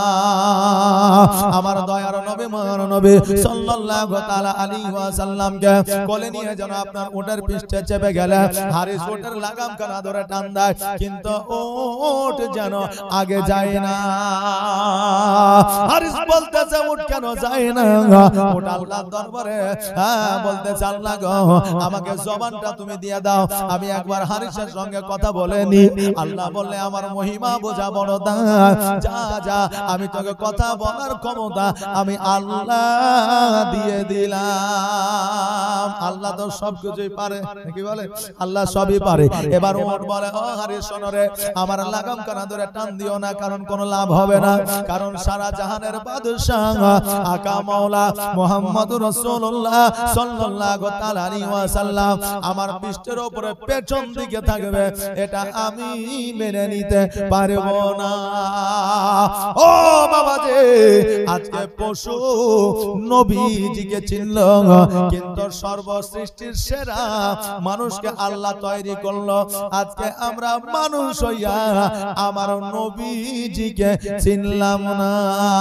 আমার দয়ার নবী মহান নবী সাল্লাল্লাহু তাআলা আলাইহি ওয়াসাল্লামকে কোলে নিয়ে যেন আপনার উটের পৃষ্ঠে চেপে গেলে হারিস উটের লাগাম কানা ধরে টান দেয়, কিন্তু উট যেন আগে যায় না। হারিস বলতেছে উট কেন যায় না? উট আল্লাহর দরবারে হ্যাঁ বলতেছে আল্লাহ গো আমাকে জবানটা তুমি দিয়ে দাও, আমি একবার হারিসের সঙ্গে কথা বলে নি। আল্লাহ বললে আমার মহিমা বোঝা বড় দা, যা যা আমি তোকে কথা বলার ক্ষমতা আমি আল্লাহ দিয়ে দিলাম। আল্লাহ তো সবকিছুই পারে, কি বলে আল্লাহ সবই পারে। এবার ওমর বলে ও হারিস শোনো রে, আমার লাগাম কানা ধরে টান দিও না, কারণ কোনো লাভ হবে না। কারণ সারা জাহানের বাদশাহ আকা মাওলা মুহাম্মদুর রাসূলুল্লাহ সাল্লাল্লাহু তাআলা আলাইহি ওয়াসাল্লাম আমার পৃষ্ঠের উপরে পেছন দিকে থাকবে, এটা আমি মেনে নিতে পারবো না। ও বাবা যে আজকে পশু নবীজিকে চিনল, কিন্তু সর্বসৃষ্টির সেরা মানুষকে আল্লাহ তৈরি করলো। আজকে আমরা মানুষ হইয়া আমার নবীজিকে চিনলাম না।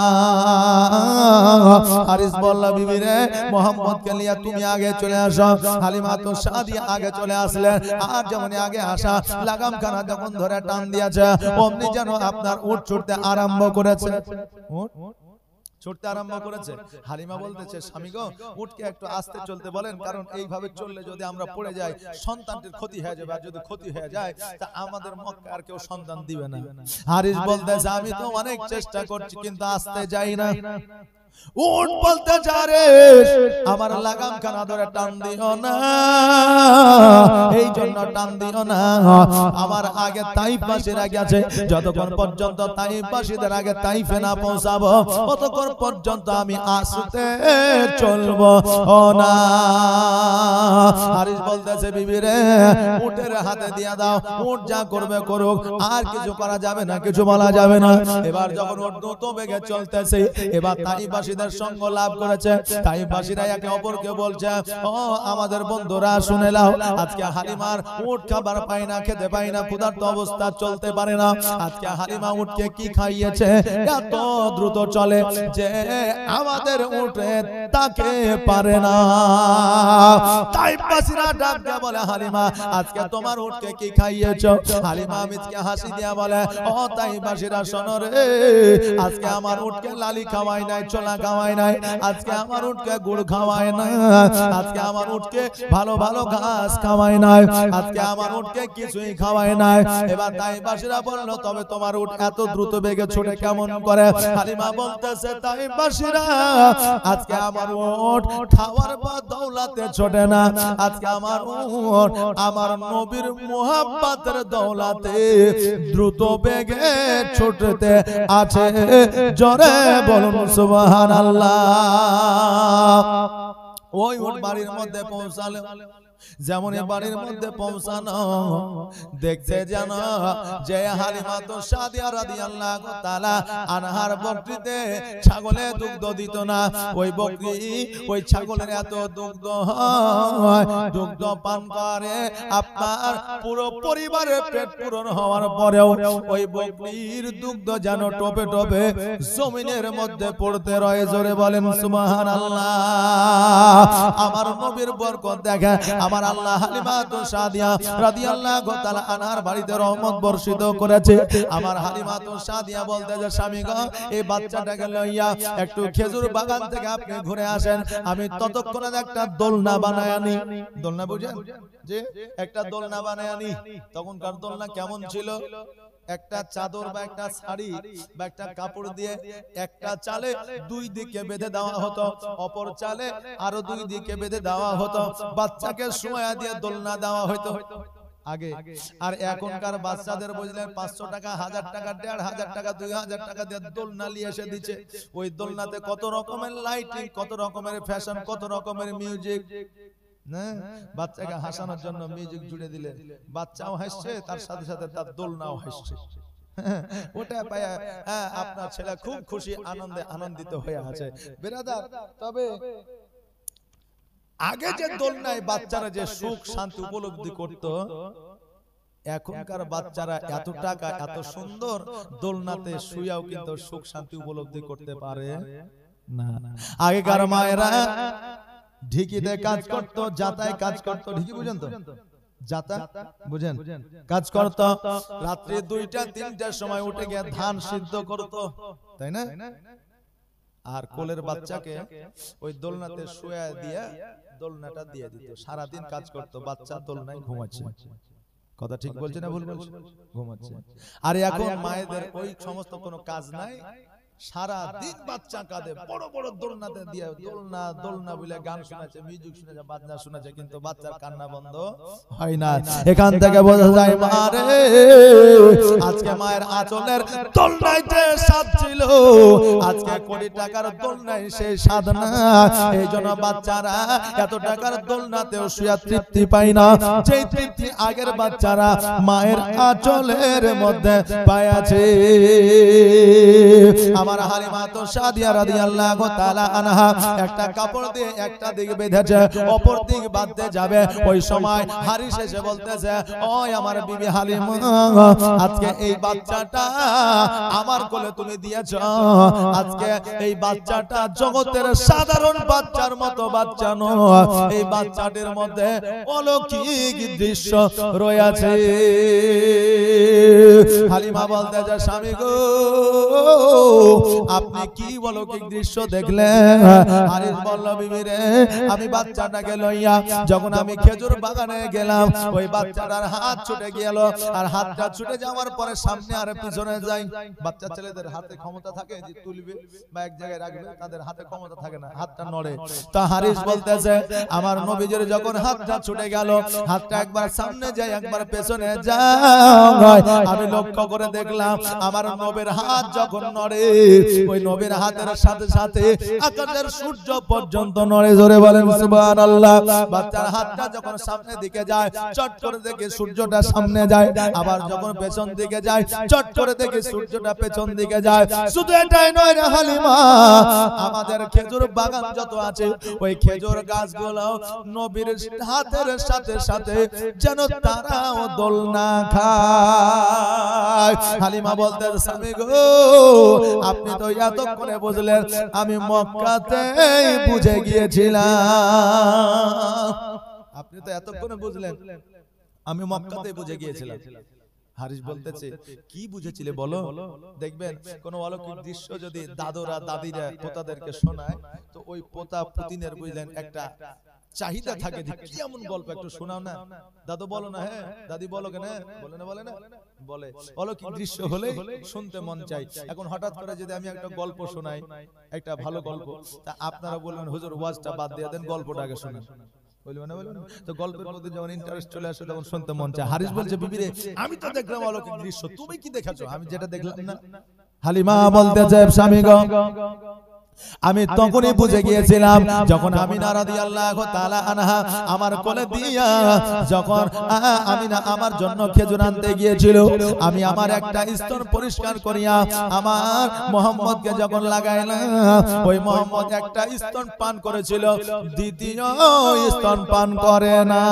হারিস বলল বিবি রে মোহাম্মদকে নিয়ে তুমি আগে চলে আসো। হালিমা তো সাদিয়া আগে চলে আসলেন, আর যেমন আগে আসা লাগাম খানা যখন ধরে টান দিয়েছে অমনি যেন আপনার উট ছুটতে আরম্ভ করেছে। উট ছুটতে আরম্ভ করেছে। হালিমা বলতেছে স্বামী গো উটকে একটু আস্তে চলতে বলেন, কারণ এইভাবে চললে যদি আমরা পড়ে যাই সন্তানটির ক্ষতি হয়ে যাবে, আর যদি ক্ষতি হয়ে যায় তা আমাদের মক্কা আর কেউ সন্তান দিবে না। হারিস বলতেছে আমি তো অনেক চেষ্টা করছি কিন্তু আস্তে যাই না। উট বলতে যারে আমার লাগাম খানা ধরে টান দিও না, এই জন্য টান দিও না। আমার আগে তাইফবাসীরা গেছে, যতক্ষণ পর্যন্ত তাইফবাসীদের আগে তাইফে না পৌঁছাবো ততক্ষণ পর্যন্ত আমি আসতে চলবো না। হারিস বলতেছে বিবি রে উটের হাতে দিয়া দাও, উট যা করবে করুক, আর কিছু করা যাবে না, কিছু বলা যাবে না। এবার যখন উট দ্রুত বেগে চলতেছে, এবার তাইফবাসীদের সঙ্গ লাভ করেছে। তাইফবাসীরা একে অপরকে বলছে ও আমাদের বন্ধুরা শুনে নাও, আজকে হালিমার উট খাবার পায় না, খেতে পায় না, ক্ষুধার্ত অবস্থা চলতে পারে না। আজকে হালিমা উটকে কি খাইয়েছে, এত দ্রুত চলে যে আমাদের উটে তাকে পারে না। তাইফবাসীরা ডাক দিয়ে বলে হালিমা আজকে তোমার উটকে কি খাইয়েছো? হালিমা মিচকে হাসি দিয়া বলে ও তাইফবাসীরা শোনো রে, আজকে আমার উটকে লালি খাওয়াই নাই, ছোলা খাওয়াই নাই, আজকে আমার উটকে গুড় খাওয়াই না, আজকে আমার উটকে ভালো ভালো ঘাস খাওয়াই নাই, আজকে আমার উটকে কিছুই খাওয়াই নাই। এবার তাইফবাসীরা বলল তবে তোমার উট এত দ্রুত বেগে ছুটে কেমন করে? হালিমা বলতেছে তাইফবাসীরা আজকে আমার উট খাওয়ার পর দৌলতে ছোটে না, আজকে আমার উট আমার নবীর মুহাব্বতের দৌলতে দ্রুত বেগে ছুটতে আছে। জোরে বলুন সুবহানাল্লাহ। ওই উট বাড়ির মধ্যে পৌঁছালো, যেমন বাড়ির মধ্যে পৌঁছানো দেখতে যেন যে হালিমা তো সাদিয়া রাদিয়াল্লাহু তাআলা আনহার বকরিতে ছাগলে দুগ্ধ দিত না, ওই বকরি ওই ছাগলের এত দুগ্ধ হয়, দুগ্ধ পান করে আপনার পুরো পরিবারের পেট পূরণ হওয়ার পরেও ওই বকরির দুগ্ধ যেন টোপে টোপে জমিনের মধ্যে পড়তে রয়ে। জোরে বলেন সুবহানাল্লাহ। আমার নবীর বরকত দেখে আমার আল্লাহ হালিমা তো সাদিয়া রাদিয়াল্লাহু তাআলা আনহার বাড়িতে রহমত বর্ষিত করেছে। আমার হালিমা তো সাদিয়া বলতে যে স্বামী গো এই বাচ্চাটাকে লইয়া একটু খেজুর বাগান থেকে আপনি ঘুরে আসেন, আমি ততক্ষণে একটা দোলনা বানায় আনি। দোলনা বুঝেন যে একটা দোলনা বানায় আনি। তখনকার দোলনা কেমন ছিল? একটা চাদর বা একটা শাড়ি বা একটা কাপড় দিয়ে একটা চালে দুই দিকে বেঁধে দেওয়া হতো, অপর চালে আরো দুই দিকে বেঁধে দেওয়া হতো, বাচ্চাকে শোয়া দিয়ে দোলনা দেওয়া হতো। আগে। আর এখনকার বাচ্চাদের বুঝলেন পাঁচশো টাকা, হাজার টাকা, দেড় হাজার টাকা, দুই হাজার টাকা দিয়ে দোলনা নিয়ে এসে দিচ্ছে। ওই দোলনাতে কত রকমের লাইটিং, কত রকমের ফ্যাশন, কত রকমের মিউজিক। না, বাচ্চাকে হাসানোর জন্য মিউজিক জুড়ে দিলে বাচ্চাও হাসছে, তার সাথে সাথে তার দোলনাও হাসছে। ওটা পায়া আপনার ছেলে খুব খুশি, আনন্দে আনন্দিত হয়ে আছে বেরাদার। তবে আগে যে দোলনায় বাচ্চারা যে সুখ শান্তি উপলব্ধি করত, এখনকার বাচ্চারা এত টাকা এত সুন্দর দোলনাতে শুয়াও কিন্তু সুখ শান্তি উপলব্ধি করতে পারে না। আগেকার মায়েরা ঢিকিতে কাজ করত, যাতায় কাজ করত, ঢিকি বুঝেন তো, যাতা বুঝেন, কাজ করত, রাত্রি দুইটা তিনটার সময় উঠে গিয়ে ধান সিদ্ধ করত, তাই না? আর কোলের বাচ্চাকে ওই দোলনাতে শুয়ে দিয়ে দোলনাটা দিয়ে দিত, সারাদিন কাজ করত, বাচ্চা দোলনায় ঘুমাচ্ছে। কথা ঠিক বলছে না ভুল বলছে? ঘুমাচ্ছে। আর এখন মায়েদের ওই সমস্ত কোনো কাজ নাই, সারা দিন বাচ্চা কাঁদে, বড় বড় দোলনাতে দিয়ে দোলনা দোলনা বলে গান শোনাচ্ছে, মিউজিক শোনাচ্ছে, বাজনা শোনাচ্ছে, কিন্তু বাচ্চার কান্না বন্ধ হয় না। এখান থেকে বোঝা যায় মারে আজকে মায়ের আঁচলের দোলনায় যে স্বাদ ছিল, আজকে কোটি টাকার দোলনায় সেই স্বাদ না। এই জন্য বাচ্চারা এত টাকার দোলনাতেও শুয়ে তৃপ্তি পায় না, যেই তৃপ্তি আগের বাচ্চারা মায়ের আঁচলের মধ্যে পায়াছে। আমার হালিমা তো সাদিয়া রাদিয়াল্লাহু তাআলা আনহা একটা কাপড় দিয়ে একটা দিক বেঁধেছে, অপর দিক বাঁধতে যাবে, ওই সময় হারিস এসে বলতেছে, ওই আমার বিবি হালিমা, আজকে এই বাচ্চাটা আমার কোলে তুমি দিয়েছ, আজকে এই বাচ্চাটা জগতের সাধারণ বাচ্চার মতো বাচ্চা নয়, এই বাচ্চাটির মধ্যে অলৌকিক দৃশ্য রয়েছে। হালিমা বলতেছে, স্বামী গো, আপনি কি অলৌকিক দৃশ্য দেখলেন? হারিস বলল, বিবি রে, আমি বাচ্চাটাকে লইয়া যখন আমি খেজুর বাগানে গেলাম, ওই বাচ্চাটার হাত ছুটে গেল, আর হাতটা ছুটে যাওয়ার পরে সামনে আর পিছনে যাই। বাচ্চা ছেলেদের হাতে ক্ষমতা থাকে যে তুলবে বা এক জায়গায় রাখবে, তাদের হাতে ক্ষমতা থাকে না, হাতটা নড়ে। তা হারিস বলতেছে, আমার নবীজির যখন হাতটা ছুটে গেল, হাতটা একবার সামনে যায় একবার পেছনে যায়, আমি লক্ষ্য করে দেখলাম আমার নবীর হাত যখন নড়ে, ওই নবীর হাতের সাথে সাথে আকাশের সূর্য পর্যন্ত নড়ে। জোরে বলেন সুবহানাল্লাহ। বাচ্চার হাতটা যখন সামনের দিকে যায়, চট করে দেখে সূর্যটা সামনে যায়, আবার যখন পেছন দিকে যায়, চট করে দেখে সূর্যটা পেছন দিকে যায়। শুধু এটাই নয় রে হালিমা, আমাদের খেজুর বাগান যত আছে, ওই খেজুর গাছগুলো নবীর হাতের সাথে সাথে যেন তারাও দোলনা খায়। হালিমা বলতে, স্বামী গো, আপনি তো এতক্ষণে বুঝলেন, আমি মক্কাতে বুঝে গিয়েছিলাম। আপনি তো এতক্ষণে বুঝলেন, আমি মক্কাতে বুঝে গিয়েছিলাম। হারিস বলতেছে, কি বুঝেছিলে বলো? দেখবেন কোন অলৌকিক দৃশ্য যদি দাদুরা দাদিরা পোতাদেরকে শোনায়, তো ওই পোতা পুতিনের বুঝলেন একটা চাহিদা থাকে যে কি এমন গল্প একটু শোনাও না। দাদু বলো না, হ্যাঁ দাদি বলো কেন, বলে না বলে না বলে। অলৌকিক দৃশ্য হলে শুনতে মন চাই। এখন হঠাৎ করে যদি আমি একটা গল্প শোনাই, একটা ভালো গল্প, তা আপনারা বলবেন হুজুর ওয়াজটা বাদ দিয়ে দেন, গল্পটা আগে শোনান। তো গল্পের মধ্যে যখন ইন্টারেস্ট চলে আসে তখন শুনতে মন চায়। হারিস বলছে, বিবি রে, আমি তো দেখলাম অলৌকিক দৃশ্য, তুমি কি দেখেছো? আমি যেটা দেখলাম না। হালিমা বলতেছে, স্বামী গো, আমি তখনই বুঝে গিয়েছিলাম যখন আমিনা রাদিয়াল্লাহু তাআলা আনহা আমার কোলে দিয়া যখন আমিনা আমার জন্য খেজুর আনতে গিয়েছিল, আমি আমার একটা স্তন পরিষ্কার করিয়া আমার মুহাম্মদকে যখন লাগাইলাম, ওই মুহাম্মদ একটা স্তন পান করেছিল, দ্বিতীয় স্তন পান করে না।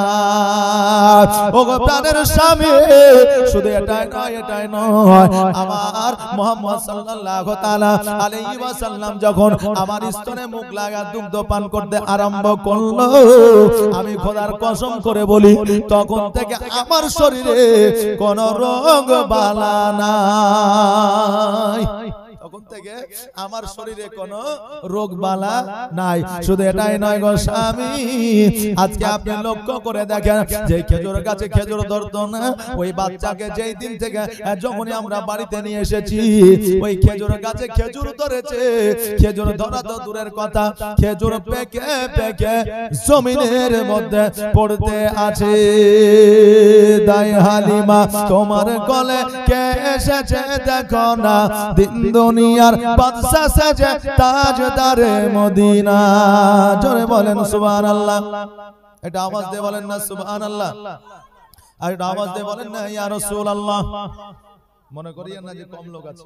ওগো প্রাণের স্বামী, শুধু এটাই নয় এটাই নয় আমার মুহাম্মদ সাল্লাল্লাহু তাআলা আলাইহি ওয়াসাল্লাম যখন আমার স্তনে মুখ লাগা দুগ্ধ পান করতে আরম্ভ করলো, আমি খোদার কসম করে বলি, তখন থেকে আমার শরীরে কোন রোগ বালা নাই। তখন থেকে আমার শরীরে কোনো রোগ বালা নাই। শুধু এটাই নয় গো স্বামী, আজকে আপনি লক্ষ্য করে দেখেন যে খেজুর গাছে খেজুর ধরতো না, ওই বাচ্চাকে যেই দিন থেকে যখনই আমরা বাড়িতে নিয়ে এসেছি ওই খেজুর গাছে খেজুর ধরেছে। খেজুর ধরা তো দূরের কথা, খেজুর পেকে পেকে জমিনের মধ্যে পড়তে আছে। দাই হালিমা তোমার গলে কে এসেছে দেখো না, দিন দুনিয়ার বাদশা সেজে তাজদারে মদিনা। জোরে বলেন সুবহানাল্লাহ। এটা আওয়াজ দিয়ে বলেন না সুবহানাল্লাহ, আর এটা আওয়াজ দিয়ে বলেন না ইয়া রাসূলুল্লাহ। মনে করিয়েন না যে কম লোক আছে,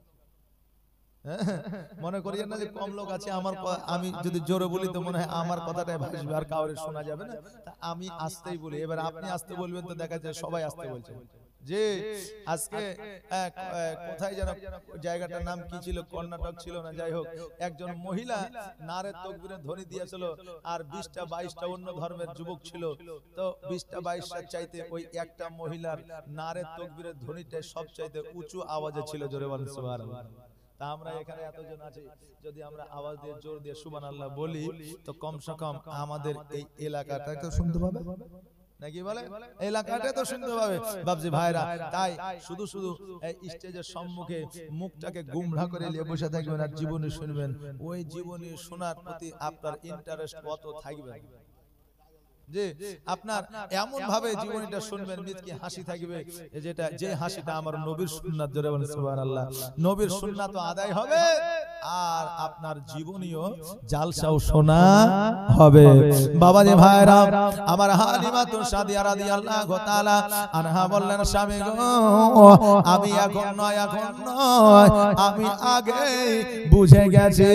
মনে করিয়েন না যে কম লোক আছে। আমার আমি যদি জোরে বলি তো মনে হয় আমার কথাটাই ভাসবে আর কাউরে শোনা যাবে না, আমি আস্তেই বলি। এবার আপনি আস্তে বলবেন তো দেখা যায় সবাই আস্তে বলছে। যে আজকে কোথায় যেন জায়গাটার নাম কি ছিল, কর্ণাটক ছিল না, যাই হোক, একজন মহিলা নারের তাকবীরের ধ্বনি দিয়েছিল আর বিশটা বাইশটা অন্য ধর্মের যুবক ছিল। তো বিশটা বাইশটা চাইতে ওই একটা মহিলার নারের তাকবীরের ধ্বনিটা সবচাইতে উঁচু আওয়াজে ছিল। জোরে বলেন সুবহানাল্লাহ। তা আমরা এখানে এতজন আছি, যদি আমরা আওয়াজ দিয়ে জোর দিয়ে সুবহানাল্লাহ বলি তো কমসে কম আমাদের এই এলাকাটা তো শুনতে পাবে নাকি, বলে এলাকাটা তো শুনতে পাবে বাবজি ভাইরা। তাই শুধু শুধু এই স্টেজের সম্মুখে মুখটাকে গুমরা করে নিয়ে বসে থাকবেন আর জীবনী শুনবেন, ওই জীবনী শোনার প্রতি আপনার ইন্টারেস্ট কত থাকবে যে আপনার এমন ভাবে জীবনীটা শুনবেন মিথকি হাসি থাকবে, যেটা যে হাসিটা আমার নবীর সুন্নাত। জোরে বলেন সুবহানাল্লাহ। নবীর সুন্নাত আদায় হবে আর আপনার জীবনীও জালসাও শোনা হবে। বাবাজি ভাইরা আমার হালিমাতুস সাদিয়া রাদিয়াল্লাহু তাআলা আনহা বললেন, স্বামী গো আমি এখন নয় এখন নয় আমি আগে বুঝে গেছি।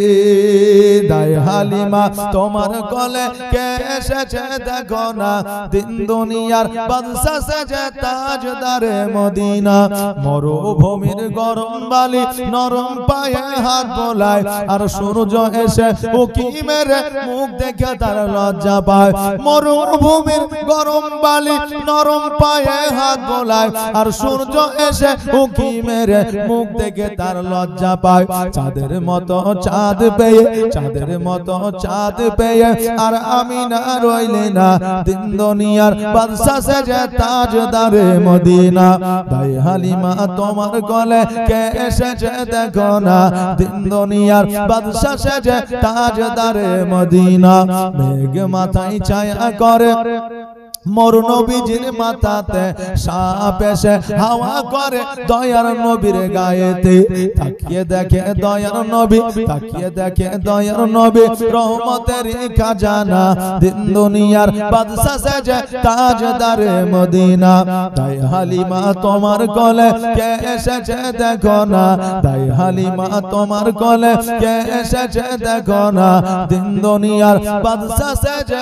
দাই হালিমা তোমার কোলে কে এসেছে দেখো না, দিন দুনিয়ার বাদশা সেজে তাজদারে মদিনা। মরুভূমির গরম বালি নরম পায়ে হাত বোলায় আর সূর্য এসে উকি মেরে মুখ দেখে তার লজ্জা পায়। মরুভূমির গরম বালি নরম পায়ে হাত বোলায় আর সূর্য এসে উকি মেরে মুখ দেখে তার লজ্জা পায়। চাঁদের মতো চাঁদ পেয়ে চাঁদের মতো চাঁদ পেয়ে আর আমি না রইলে না, দিন দুনিয়ার বাদশা সেজে তাজদারে মদিনা। দাই হালিমা তোমার গলে কে এসেছে দেখো না, দিন দুনিয়ার বাদশা সেজে তাজদারে মদিনা। মেঘ মাথায় ছায়া করে মোর নবীজির মাথাতে সাপ এসে হাওয়া করে দয়ার নবীর গায়েতে। তাকিয়ে দেখে দয়ার নবী তাকিয়ে দেখে দয়ার নবী রহমতের খাজানা, দিন দুনিয়ার বাদশা সেজে তাজদারে মদিনা। তাই হালিমা তোমার কোলে কে এসেছে দেখো না, তাই হালিমা তোমার কোলে কে এসেছে দেখো না, দিন দুনিয়ার বাদশা সেজে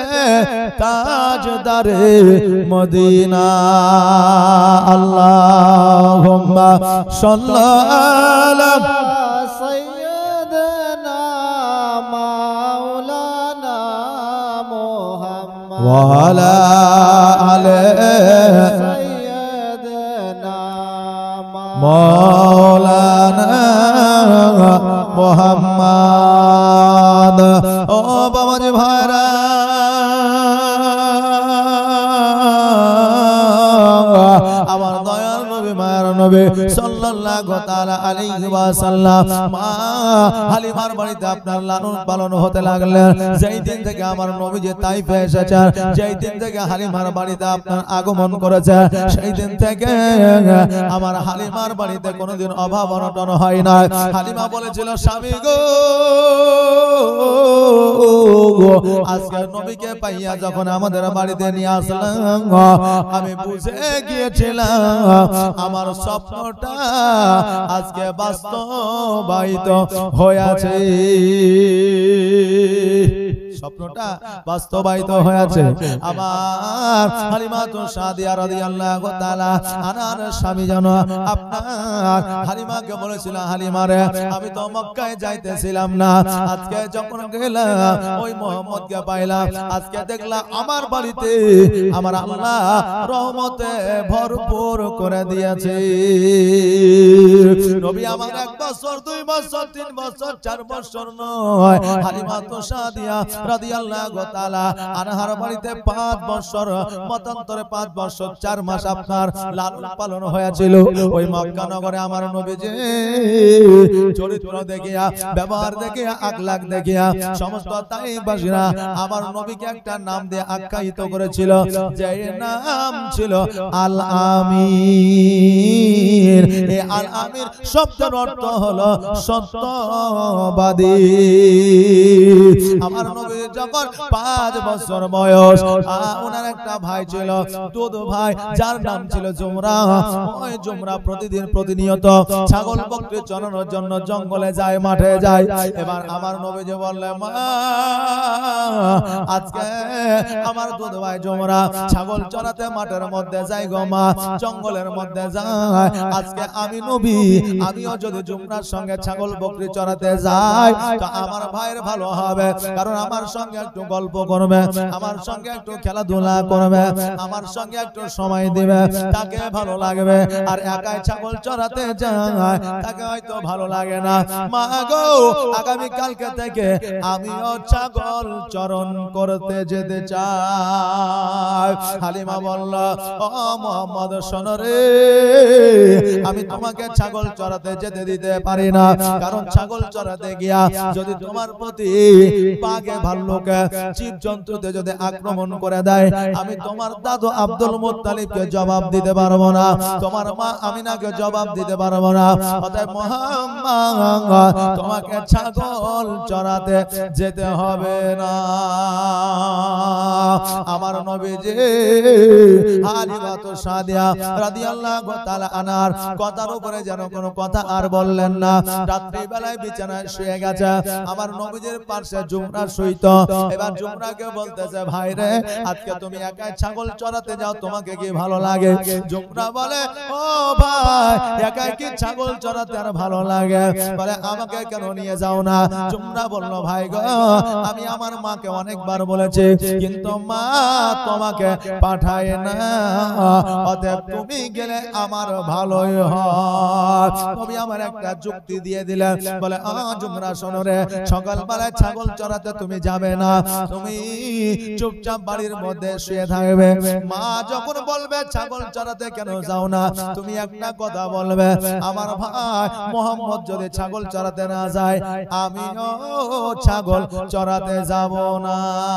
তাজদারে মদিনা। আল্লাহুম্মা সাল্লি সাইয়্যিদানা মাওলানা মুহাম্মদ ওয়া আলা আলি সাইয়্যিদানা মাওলানা মুহাম্মদ। ও বাবাজি ভাইরা আমার দয়ার নবী মায়ের নবী সাল্লাল্লাহু তাআলা আলাইহি ওয়াসাল্লাম মা হালিমার বাড়িতে আপনার লালন পালন হতে লাগলেন। যেই দিন থেকে আমার নবী যে তাইফে এসেছেন, যেই দিন থেকে হালিমার বাড়িতে আপনার আগমন করেছে, সেই দিন থেকে আমার হালিমার বাড়িতে কোনোদিন অভাব অনটন হয় না। হালিমা বলেছিল, স্বামী গো আজকে নবীকে পাইয়া যখন আমাদের বাড়িতে নিয়ে আসলাম আমি বুঝে গিয়েছিলাম আমার স্বপ্নটা আজকে বাস্তবায়িত হয়েছে। স্বপ্নটা বাস্তবায়িত হয়েছে। আমার হালিমাতু সাদিয়া রাদিয়াল্লাহু তাআলা আনার স্বামী যেন আপনার হালিমাকে বলেছিল, হালিমা রে আমি তো মক্কায় যাইতেছিলাম না, আজকে যখন গেলাম ওই মুহাম্মদকে পাইলাম, আজকে দেখলাম আমার বাড়িতে আমার আল্লাহ রহমতে ভরপুর করে দিয়েছে। নবী আমার এক বছর দুই বছর তিন বছর চার বছর নয়, হালিমাতু সাদিয়া রাদিয়াল্লাহু তাআলা আনহার বাড়িতে পাঁচ বছর মতান্তরে পাঁচ বছর চার মাস আপনার লালন পালন হয়েছিল। ওই মক্কা নগরে আমার নবীজি চরিত্র দেখিয়া ব্যবহার দেখিয়া আখলাক দেখিয়া সমস্ত তাইবাসীরা আমার নবীকে একটা নাম দিয়ে আখ্যায়িত করেছিল, যে নাম ছিল আল আমির। এই আল আমির শব্দের অর্থ হলো সত্যবাদী। আমার নবী যখন পাঁচ বছর বয়স, ওনার একটা ভাই ছিল দুধ ভাই, যার নাম ছিল জুমরা। ওই জুমরা প্রতিদিন প্রতিনিয়ত ছাগল বকরি চরানোর জন্য জঙ্গলে যায়, মাঠে যায়। এবার আমার নবী যে বললেন, মা আজকে আমার দুধ ভাই জুমরা ছাগল চরাতে মাঠের মধ্যে যায় গো মা, জঙ্গলের মধ্যে যায়। আজকে আমি নবী, আমিও যদি জুমরার সঙ্গে ছাগল বকরি চরাতে যাই তো আমার ভাইয়ের ভালো হবে, কারণ আমার সঙ্গে একটু গল্প করবে, আমার সঙ্গে একটু খেলাধুলা করবে, আমার সঙ্গে একটু সময় দিবে, তাকে ভালো লাগবে। আর একাই ছাগল চরাতে যায় তাকে হয়তো ভালো লাগে না। মা গো আগামী কালকে থেকে আমিও ছাগল চরণ করতে যেতে চাই। হালিমা বলল, ও মুহাম্মদ শোনো রে, আমি তোমাকে ছাগল চরাতে যেতে দিতে পারি না, কারণ ছাগল চরাতে গিয়া যদি তোমার প্রতি বাঘে ভাল্লুকে জীবজন্তুতে যদি আক্রমণ করে দেয়, আমি তোমার দাদু আব্দুল মুত্তালিবকে জবাব দিতে পারবো না, তোমার মা আমিনাকে জবাব দিতে পারবো না। অতএব মুহাম্মদ তোমাকে ছাগল চরাতে যেতে হবে না। আমার নবীজি হালিমাতু সাদিয়া রাদিয়াল্লাহু তাআলা আনহার কথার উপরে যেন কোনো কথা আর বললেন না। রাত্রি বেলায় বিছানায় শুয়ে গেছে, আমার নবীজির পাশে জুমরা শুইত। এবার জুমরাকে বলতেছে, ভাই রে আজকে তুমি একাই ছাগল চরাতে যাও, তোমাকে কি ভালো লাগে? জুমরা বলে, ও ভাই একাই কি ছাগল চরাতে আর ভালো লাগে? বলে আমাকে কেন নিয়ে যাও না? জুমরা বলল, ভাই গো আমি আমার মাকে অনেকবার বলেছি, কিন্তু মা তোমাকে পাঠায় না, অতএব তুমি গেলে আমার ভালোই হয়। নবী আমার একটা যুক্তি দিয়ে দিলেন, বলে আ জুমরা শোনো রে, সকালবেলায় ছাগল চরাতে তুমি যাবে না, তুমি চুপচাপ বাড়ির মধ্যে শুয়ে থাকবে। মা যখন বলবে ছাগল চরাতে কেন যাও না, তুমি একটা কথা বলবে, আমার ভাই মুহাম্মদ যদি ছাগল চরাতে না যায় আমিও ছাগল চরাতে যাব না।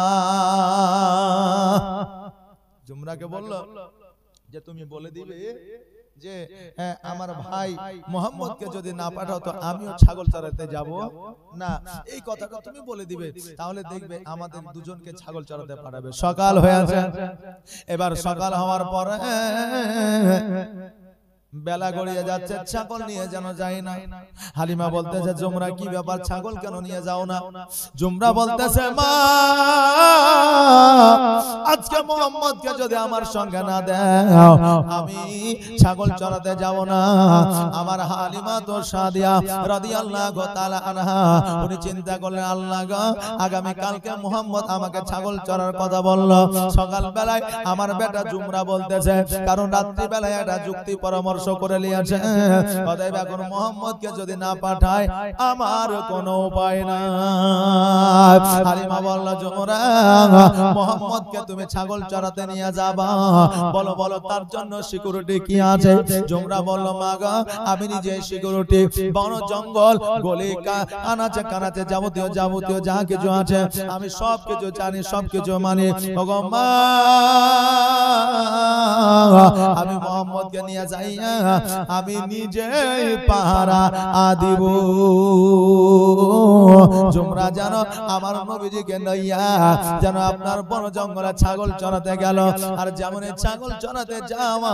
জুমরাকে বলল যে তুমি বলে দিবে যে হ্যাঁ আমার ভাই মুহাম্মদকে যদি না পাঠাও তো আমিও ছাগল চরাতে যাব না, এই কথাটা তুমি বলে দিবে, তাহলে দেখবে আমাদের দুজনকে ছাগল চরাতে পাঠাবে। সকাল হয়ে আছে, এবার সকাল হওয়ার পরে বেলা গড়িয়ে যাচ্ছে, ছাগল নিয়ে যেন যায় না। হালিমা বলতেছে, জুমরা কি ব্যাপার, ছাগল কেন নিয়ে যাও না? জুমরা বলতেছে, মা আজকে মুহাম্মদকে যদি আমার সঙ্গে না দাও আমি ছাগল চরাতে যাব না। আমার হালিমাতু সাদিয়া রাদিয়াল্লাহু তাআলা আনহা উনি চিন্তা করলেন, আল্লাহ গো আগামী কালকে মুহাম্মদ আমাকে ছাগল চরার কথা বলল, সকাল বেলায় আমার বেটা জুমরা বলতেছে, কারণ রাত্রি বেলায় একটা যুক্তি পরামর্শ করে নিয়েছে, অতএব এখন মুহাম্মদকে যদি না পাঠায় আমার কোনো উপায় নাই। হালিমা বলল, জুমরা মুহাম্মদকে তুমি ছাগল চরাতে নিয়ে যাবা, বলো বলো তার জন্য সিকিউরিটি কি আছে? জুমরা বলল, মা গো আমি নিজে সিকিউরিটি, বন জঙ্গল গলি আনাচে কানাচে যাবতীয় যাবতীয় যা কিছু আছে আমি সব কিছু জানি, সব কিছু মানি। ওগো মা আমি মুহাম্মদকে নিয়ে যাইয়া আমি নিজেই পাহারা দিব। তোমরা জানো আমার নবীজিকে নইয়া যেন আপনার বন জঙ্গলে ছাগল চড়াতে গেল, আর যেমন ছাগল চড়াতে যাওয়া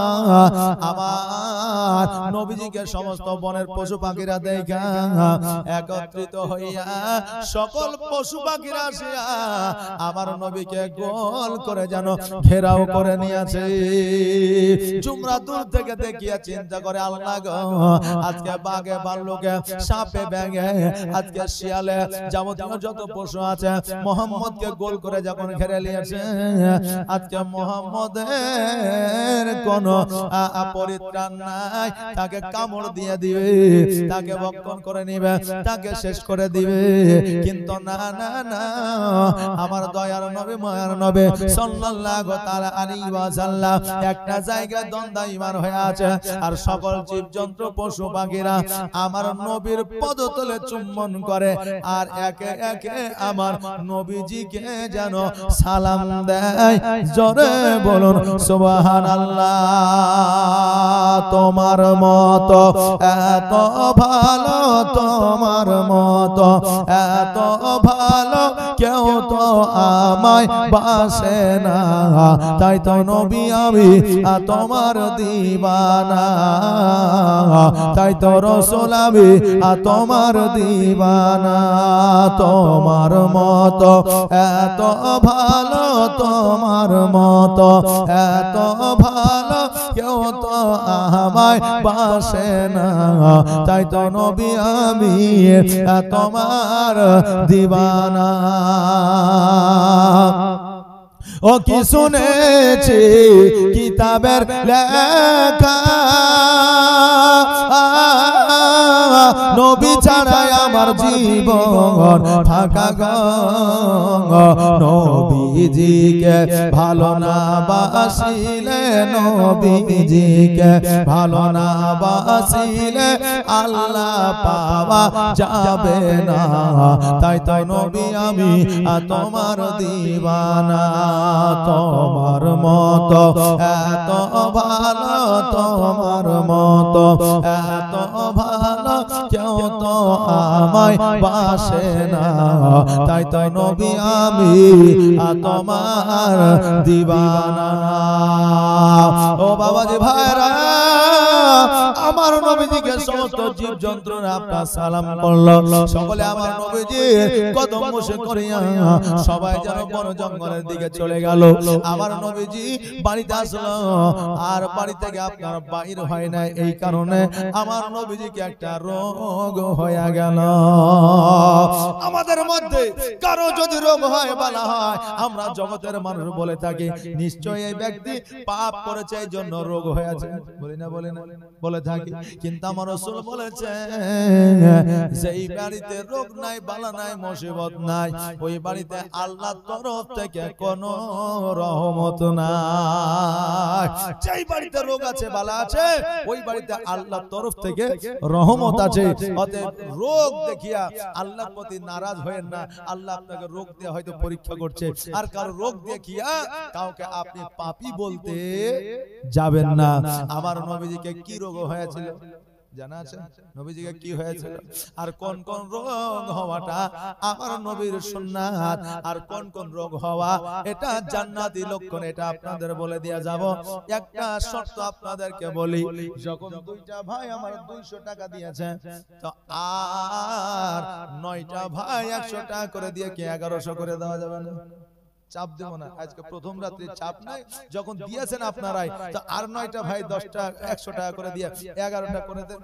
আমার নবীজিকে সমস্ত বনের পশু পাখিরা দেখা একত্রিত হইয়া সকল পশু পাখিরা আসিয়া আমার নবীকে গোল করে যেন ঘেরাও করে নিয়েছে। তোমরা দূর থেকে দেখিয়া চিন্তা করে আল্লাহ গো, আজকে বাঘে ভাল্লুকে সাপে ব্যাঙে আজকে শিয়ালে যাবতীয় যত পশু আছে মোহাম্মদকে গোল করে যখন ঘেরে নিয়েছে, আজকে মোহাম্মদের কোন পরিত্রাণ নাই, তাকে কামড় দিয়ে দিবে, তাকে ভক্ষণ করে নিবে, তাকে শেষ করে দিবে। কিন্তু না না না, আমার দয়ার নবী মায়ার নবী সাল্লাল্লাহু তাআলা আলাইহি ওয়াসাল্লাম একটা জায়গায় দণ্ডায়মান হয়ে আছে, আর সকল জীবজন্তু পশু পাখিরা আমার নবীর পদতলে চুম্বন করে, আর একে একে আমার নবীজিকে যেন সালাম দেয়। জোরে বলুন সুবহানাল্লাহ। তোমার মতো এত ভালো, তোমার মতো এত ভালো কেউ তো আমায় বাসে না, তাই তো নবী আমি তোমার দিবানা, তাই তো রাসূল আমি তোমার দিবানা। তোমার মতো এত ভালো, তোমার মতো এত ভালো কেউ তো আমায় বাসে না, তাই তো নবী আমি তোমার দিবানা। ও কি শুনেছি কিতাবের লেখা, নবী ছাড়াই আমার জীবন থাকা গো, নবীজিকে ভালো না বাসিলে, নবীজিকে ভালো না বাসিলে আল্লাহ পাওয়া যাবে না, তাই তো নবী আমি তোমার দিবানা। তোমার মতো এত ভালো, তোমার মতো এত ভালো কেউ তো আমায় বাসে না, তাই তো নবী আমি তোমার দিবানা। ও বাবাজি ভাইরা, আমার নবীজিকে সমস্ত জীব জন্তুরা আপনার সালাম করলো, সকলে আমার নবীজির কদম বসে করিয়া সবাই যেন বন জঙ্গলের দিকে চলে গেল। আমার নবীজি বাড়িতে আসলো, আর বাড়ি থেকে আপনার বাইর হয় না, এই কারণে আমার নবীজিকে একটা রোগ হয়ে গেল। আমাদের মধ্যে কারো যদি রোগ হয় বলা হয়, আমরা জগতের মানুষ বলে থাকি নিশ্চয়ই এই ব্যক্তি পাপ করেছে এই জন্য রোগ হয়েছে, বলি না বলে না বলে থাকি। কিন্তু আমার রাসূল বলেছে যেই বাড়িতে রোগ নাই, বালা নাই, মুসিবত নাই, ওই বাড়িতে আল্লাহর তরফ থেকে কোনো রহমত নাই। যেই বাড়িতে রোগ আছে, বালা আছে, ওই বাড়িতে আল্লাহর তরফ থেকে রহমত আছে। অতএব রোগ দেখিয়া আল্লাহর প্রতি নারাজ হয়েন না। আল্লাহ আপনাকে রোগ দিয়ে হয়তো পরীক্ষা করছে, আর কারো রোগ দেখিয়া কাউকে আপনি পাপী বলতে যাবেন না। আমার নবীজিকে কি রোগ হয়েছিল জানা আছে? নবীজিকে কি হয়েছিল আর কোন কোন রোগ হওয়াটা আমার নবীর সুন্নাত, আর কোন কোন রোগ হওয়া এটা জান্নাতি লক্ষণ, এটা আপনাদের বলে দিয়া যাব। একটা শর্ত আপনাদেরকে বলি, যখন দুইটা ভাই আমার দুইশো টাকা দিয়েছে, তো আর নয়টা ভাই একশো টাকা করে দিয়ে কি এগারোশো করে দেওয়া যাবে না? চাপ দেব না, আজকে প্রথম রাত্রি চাপ নাই, যখন দিয়েছেন আপনারাই, তো আর নয়টা ভাই দশটা একশো টাকা করে দিয়ে এগারোটা করে দেন।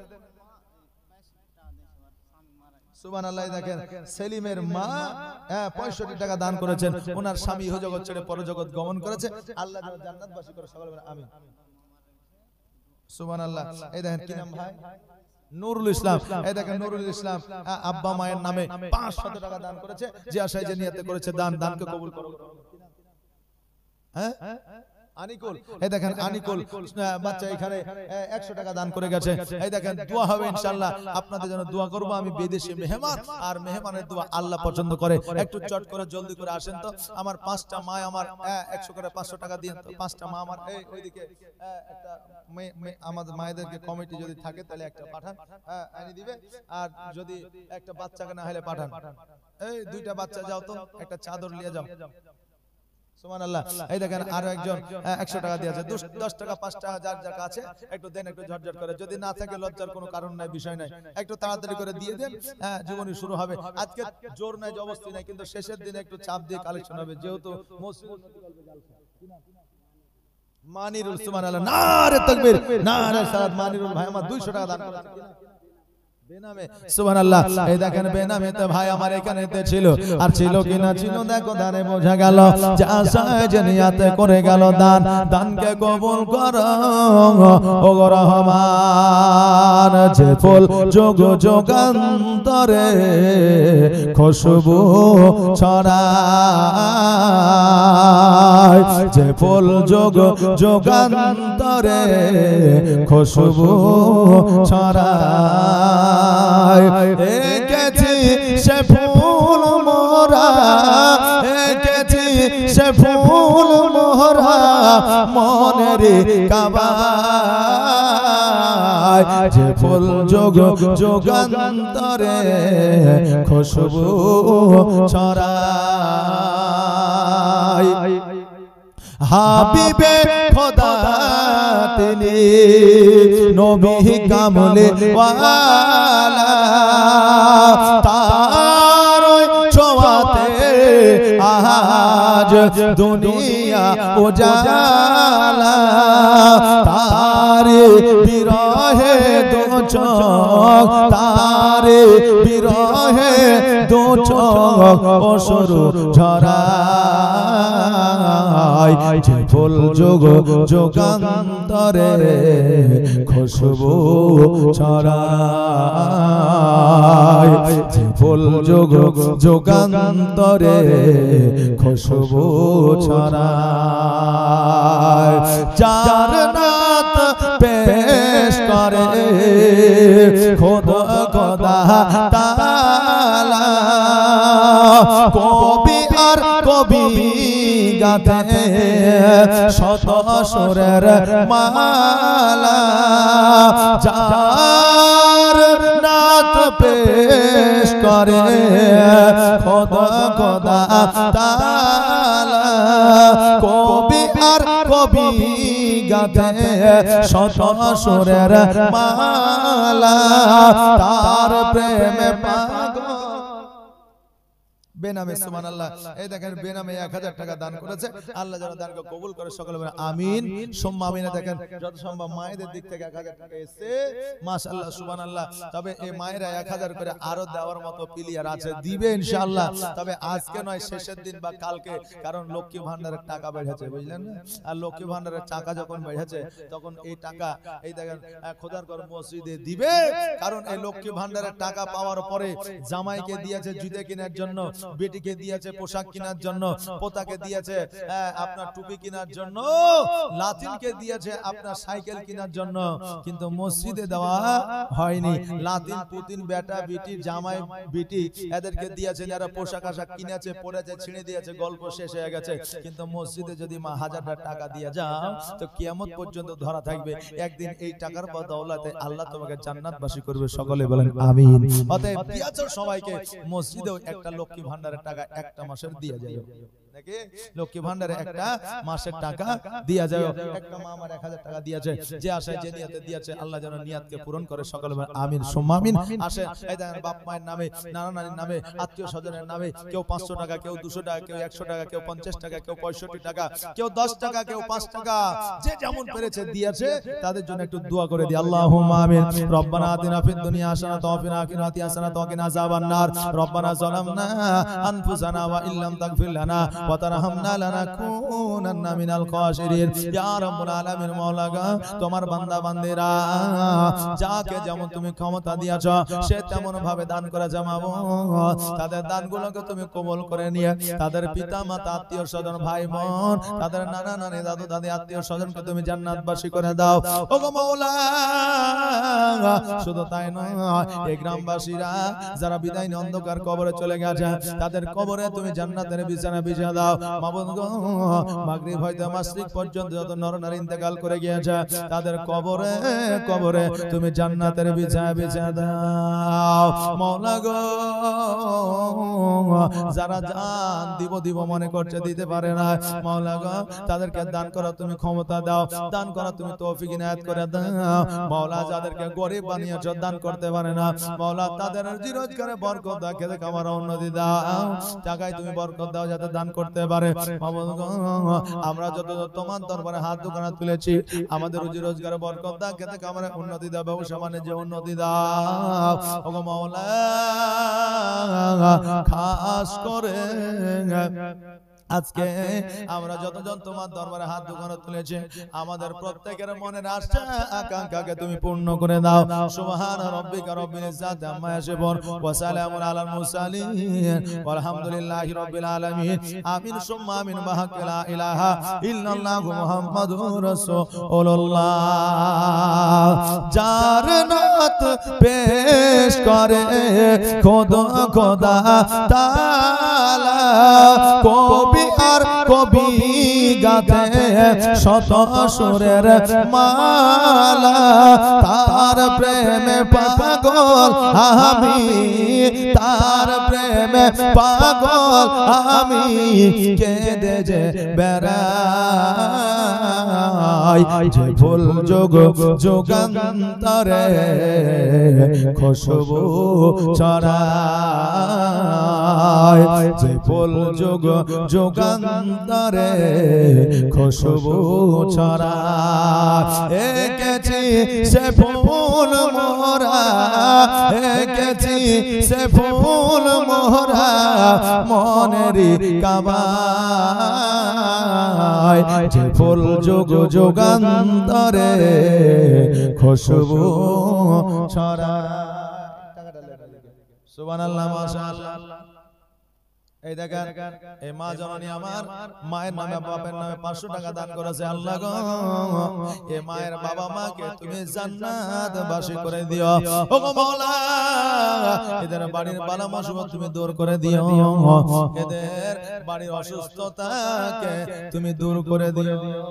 সুবহানাল্লাহ। দেখেন সেলিমের মা হ্যাঁ পঁয়ষট্টি টাকা দান করেছেন, ওনার স্বামী ইহজগৎ ছেড়ে পরজগৎ গমন করেছে, আল্লাহ যেন জান্নাতবাসী করে, সকলে বলেন আমিন। সুবহানাল্লাহ। এই দেখেন কি নাম ভাই? নুরুল ইসলাম। এই দেখেন নুরুল ইসলাম আব্বা মায়ের নামে পাঁচশত টাকা দান করেছে, যে আশায় যে নিয়তে করেছে, দান দানকে কবুল করো। হ্যাঁ আনিকুল, এই দেখেন আনিকুল বাচ্চা এখানে একশো টাকা দান করে গেছে। এই দেখেন দোয়া হবে ইনশাআল্লাহ, আপনাদের জন্য দোয়া করব আমি। বিদেশি মেহমান, আর মেহমানের দোয়া আল্লাহ পছন্দ করে। একটু চট করে জলদি করে আসেন তো। আমার পাঁচটা মা আমার একশো করে পাঁচশো টাকা দিন তো। পাঁচটা মা আমার এই ওইদিকে একটা আমাদের মায়েদেরকে কমিটি যদি থাকে তাহলে একটা পাঠান, হ্যাঁ এনে দিবে। আর যদি একটা বাচ্চাকে না হলে পাঠান, এই দুইটা বাচ্চা যাও তো, একটা চাদর নিয়ে যাও। সুবহানাল্লাহ। এই দেখেন আরো একজন একশো টাকা দিয়েছে। দশ টাকা পাঁচ টাকা যার যার কাছে একটু দেন, একটু ঝটঝট করে। যদি না থাকে লজ্জার কোনো কারণ নাই, বিষয় নাই, একটু তাড়াতাড়ি করে দিয়ে দেন। হ্যাঁ জীবনী শুরু হবে। আজকে জোর নাই, জবরদস্তি নাই, কিন্তু শেষের দিনে একটু চাপ দিয়ে কালেকশন হবে, যেহেতু মানিরুল। সুবহানাল্লাহ, নারে তাকবীর, নারে সালাত। মানিরুল ভাই আমার দুইশো টাকা দান করেছে বেনামে। সুবহানাল্লাহ। এই দেখেন বেনামেতে ভাই আমার এখানেতে ছিল, আর ছিল কিনা ছিল দেখো দানে বোঝা গেল। যে আশায় যে নিয়াতে করে গেল দান, দানকে কবুল করো ও গো রহমান। যে ফুল যোগ যোগান্তরে খুশবু ছড়ায়, যে ফুল যোগ যোগান্তরে খুশবু ছড়ায়। এঁকেছি সে ফুল মোরা, এঁকেছি সে ফুল মোরা মনের কাবায়। যে ফুল যোগ যোগান্তরে খুশবু ছড়ায়। হাবিবে খোদা তিনি নবী কামলে ওয়ালা, তার ছোঁয়াতে আজ দুনিয়া উজালা। তার বিরহে দো চোখ, তার বিরহে দো চোখ অশ্রু ঝরায়। যে ফুল যোগ যোগান্তরে খুশবু ছড়ায়, যে ফুল যোগ যোগান্তরে খুশবু ছড়ায়। যার নাত পেশ করে খোদা খোদা তাআলা, কবি আর কবি গাথে শত সুরের মালা। যার নাত পেশ করে খোদা খোদা তাআলা, কবি আর কবি গাথে শত সুরের মালা। তার প্রেমে পাগল বেনামে। সুবহানাল্লাহ। এই দেখেন বেনামে এক হাজার টাকা দান করেছে। আল্লাহ যেন দানকে কবুল করে, সকলে বলেন আমিন সুম্মা আমিন। দেখেন যত সম্ভব মায়েদের দিক থেকে এক হাজার টাকা এসেছে, মাশাআল্লাহ সুবহানাল্লাহ। তবে এই মায়েরা এক হাজার করে আরো দেওয়ার মতো প্লেয়ার আছে, দিবে ইনশাআল্লাহ। তবে আজকে নয়, শেষের দিন বা কালকে, কারণ লক্ষ্মী ভান্ডারের টাকা বেড়েছে, বুঝলেন না? আর লক্ষ্মী ভান্ডারের টাকা যখন বেড়েছে তখন এই টাকা এই দেখেন খোদার ঘর মসজিদে দিবে। কারণ এই লক্ষ্মী ভান্ডারের টাকা পাওয়ার পরে জামাইকে দিয়েছে জুতা কেনার জন্য, বেটিকে দিয়েছে পোশাক কেনার জন্য, পোতাকে দিয়েছে আপনার টুপি কেনার জন্য, লাতিনকে দিয়েছে আপনার সাইকেল কেনার জন্য, কিন্তু মসজিদে দেওয়া হয়নি। লাতিন পুতিন বেটা বেটি জামাই বেটি এদেরকে দিয়েছে, যারা পোশাক আশাক কিনেছে পরেছে ছিঁড়ে দিয়েছে, গল্প শেষ হয়ে গেছে। কিন্তু মসজিদে যদি মা হাজারটা টাকা দিয়ে যাও তো কিয়ামত পর্যন্ত ধরা থাকবে। একদিন এই টাকার বদৌলতে আল্লাহ তোমাকে জান্নাতবাসী করবে, সকলে বলেন আমিন। অতএব দিয়েছো সবাইকে, মসজিদেও একটা লক্ষ্মী ভান্ডারের টাকা একটা মাসের দিয়ে যায়, নাকি লক্ষ্মী ভান্ডারে একটা মাসের টাকা দিয়া যায়। একটা মা আমার এক হাজার টাকা দিয়েছে, যে আশায় যে নিয়তে দিয়েছে আল্লাহ যেন নিয়তকে পূরণ করে, সকলে আমিন সুম্মা আমিন। আসে এই দেখেন বাপ মায়ের নামে, নানা নানির নামে, আত্মীয় স্বজনের নামে, কেউ পাঁচশো টাকা, কেউ দুশো টাকা, কেউ একশো টাকা, কেউ পঞ্চাশ টাকা, কেউ পঁয়ষট্টি টাকা, কেউ দশ টাকা, কেউ পাঁচ টাকা, যে যেমন পেরেছে দিয়েছে। তাদের জন্য একটু দোয়া করে দিই। আল্লাহুম্মা আমিন। রব্বানা আতিনা ফিদ দুনিয়া হাসানাতাও ওয়া ফিল আখিরাতি হাসানাতাও ওয়া কিনা আযাবান নার। রব্বানা যালামনা আনফুসানা ওয়া ইল্লাম তাগফির লানা ওয়া তারহামনা লানাকুনান্না মিনাল খাশিরিন। ইয়া রাব্বুল আলামিন, মাওলা গো, তোমার বান্দা বান্দিরা যাকে যেমন তুমি ক্ষমতা দিয়েছো সে তেমন ভাবে দান করে জমাবো, তাদের দানগুলোকে তুমি কবুল করে নিয়ে তাদের পিতা মাতা আত্মীয় স্বজন ভাই বোন তাদের নানা নানি দাদু দাদি আত্মীয় স্বজনকে তুমি জান্নাতবাসী করে দাও ওগো মাওলা। শুধু তাই নয়, এই গ্রামবাসীরা যারা বিদায় নিয়ে অন্ধকার কবরে চলে গেছে তাদের কবরে তুমি জান্নাতের বিছানা বিছিয়ে দাও মাবুদ গো। মাগরিব হইতে মাশরিক পর্যন্ত যত নরনারী ইন্তেকাল করে গিয়েছে তাদের কবরে কবরে তুমি জান্নাতের বিছানা বিছিয়ে দাও মাওলা গো। যারা জান দিব দিব মনে করছে দিতে পারে না মাওলা গো, তাদেরকে দান করা তুমি ক্ষমতা দাও, দান করা তুমি তৌফিক ইনায়াত করে দাও মাওলা। যাদেরকে গরিব বানিয়েছো দান করতে পারে না মাওলা, তাদের রুজি রোজগারে বরকত দাও, খেতে খামারে উন্নতি দাও, টাকায় তুমি বরকত দাও যাতে দান করতে পারে মাবুদ গো। আমরা যত তোমার দরবারে হাত দোকানে তুলেছি আমাদের রুজি রোজগারে বরকত দাও, খেতে খামারে উন্নতি দাও, ব্যবসা বাণিজ্যে উন্নতি দাও ওগো মাওলা। খাস করে আজকে আমরা যতজন তোমার দরবারে হাত দোকানে তুলেছে আমাদের প্রত্যেকের মনের আশা আকাঙ্ক্ষাকে তুমি পূর্ণ করে দাও। সুবহান রাব্বিকা রাব্বিল ইজ্জাতি আম্মা ইয়াসিফুন ওয়া সালামুন আলাল মুরসালিন ওয়ালহামদুলিল্লাহি রাব্বিল আলামিন। আমিন সুম্মা আমিন। বাহাক্কি লা ইলাহা ইল্লাল্লাহু মুহাম্মাদুর রাসূলুল্লাহ। যার নাত পেশ করে খোদা খোদা তাআলা, কবি আর কবি গাতে শত সুরের মালা, তার প্রেমে পাগল আমি, তার প্রেমে পাগল আমি, কেঁদে যে বেড়াই যে ফুল যোগ যোগান্তরে খুশবু ছড়ায়, যে ফুল যোগ যোগান্তরে খুশবু ছড়ায়। এঁকেছি সে ফুল মোরা, এঁকেছি সে ফুল মোরা মনেরই কাবায়, যে ফুল যোগ যোগান্তরে খুশবু ছড়ায়। সুবহানাল্লাহ, মাশাআল্লাহ। এই দেখেন এই মা জননী আমার মায়ের নামে বাপের নামে পাঁচশো টাকা দান করেছে। আল্লাহ গো, এই মায়ের বাবা মাকে তুমি জান্নাতবাসী করে দিও ওগো মাওলা। এদের বাড়ির বালা মুসিবত তুমি দূর করে দিও, এদের বাড়ির অসুস্থতাকে তুমি দূর করে দিও।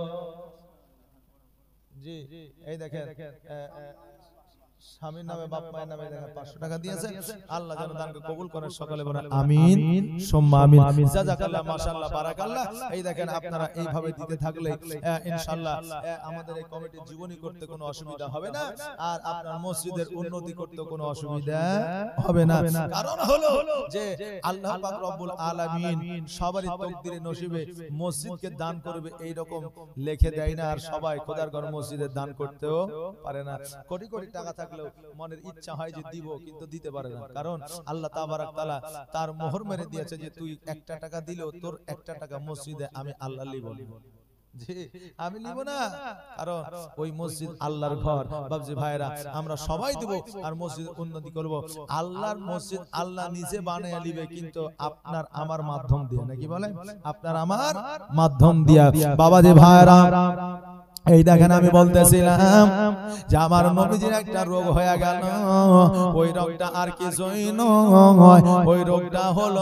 জি এই দেখেন স্বামীর নামে বাপ মায়ের নামে দেখেন পাঁচশো টাকা দিয়েছে। আল্লাহ যেন দানকে কবুল করেন, সকলে বলেন আমিন সুম্মা আমিন। জাযাকাল্লাহ, মাশাআল্লাহ, বারাকাল্লাহ। এই দেখেন আপনারা এইভাবে দিতে থাকলে ইনশাআল্লাহ আমাদের এই কমিটির জীবনী করতে কোনো অসুবিধা হবে না, আর আপনার মসজিদের উন্নতি করতে কোনো অসুবিধা হবে না। কারণ হলো যে আল্লাহ পাক রব্বুল আলামিন সবারই তকদিরে নসিবে মসজিদকে দান করবে এই রকম লিখে দেয় না, আর সবাই খোদার ঘর মসজিদের দান করতেও পারে না। কোটি কোটি টাকা থাকলেও মনের ইচ্ছা হয় যে দিব, কিন্তু দিতে পারে না। কারণ আল্লাহ তাবারাক তাআলা তার মোহর মেরে দিয়েছে যে তুই একটা টাকা দিলেও তোর একটা টাকা মসজিদে আমি আল্লাহ লিব, জি আমি লিব না। কারণ ওই মসজিদ আল্লাহর ঘর। বাবজি ভাইরা, আমরা সবাই দেব আর মসজিদ উন্নতি করব। আল্লাহর মসজিদ আল্লাহ নিজে বানিয়ে লিবে, কিন্তু আপনার আমার মাধ্যম দিয়ে, নাকি বলেন, আপনার আমার মাধ্যম দিয়া। বাবাজি ভাইরা, এই দেখেন আমি বলতেছিলাম যে আমার নবীজির একটা রোগ হয়ে গেল, ওই রোগটা আর কিছুই নয়, ওই রোগটা হলো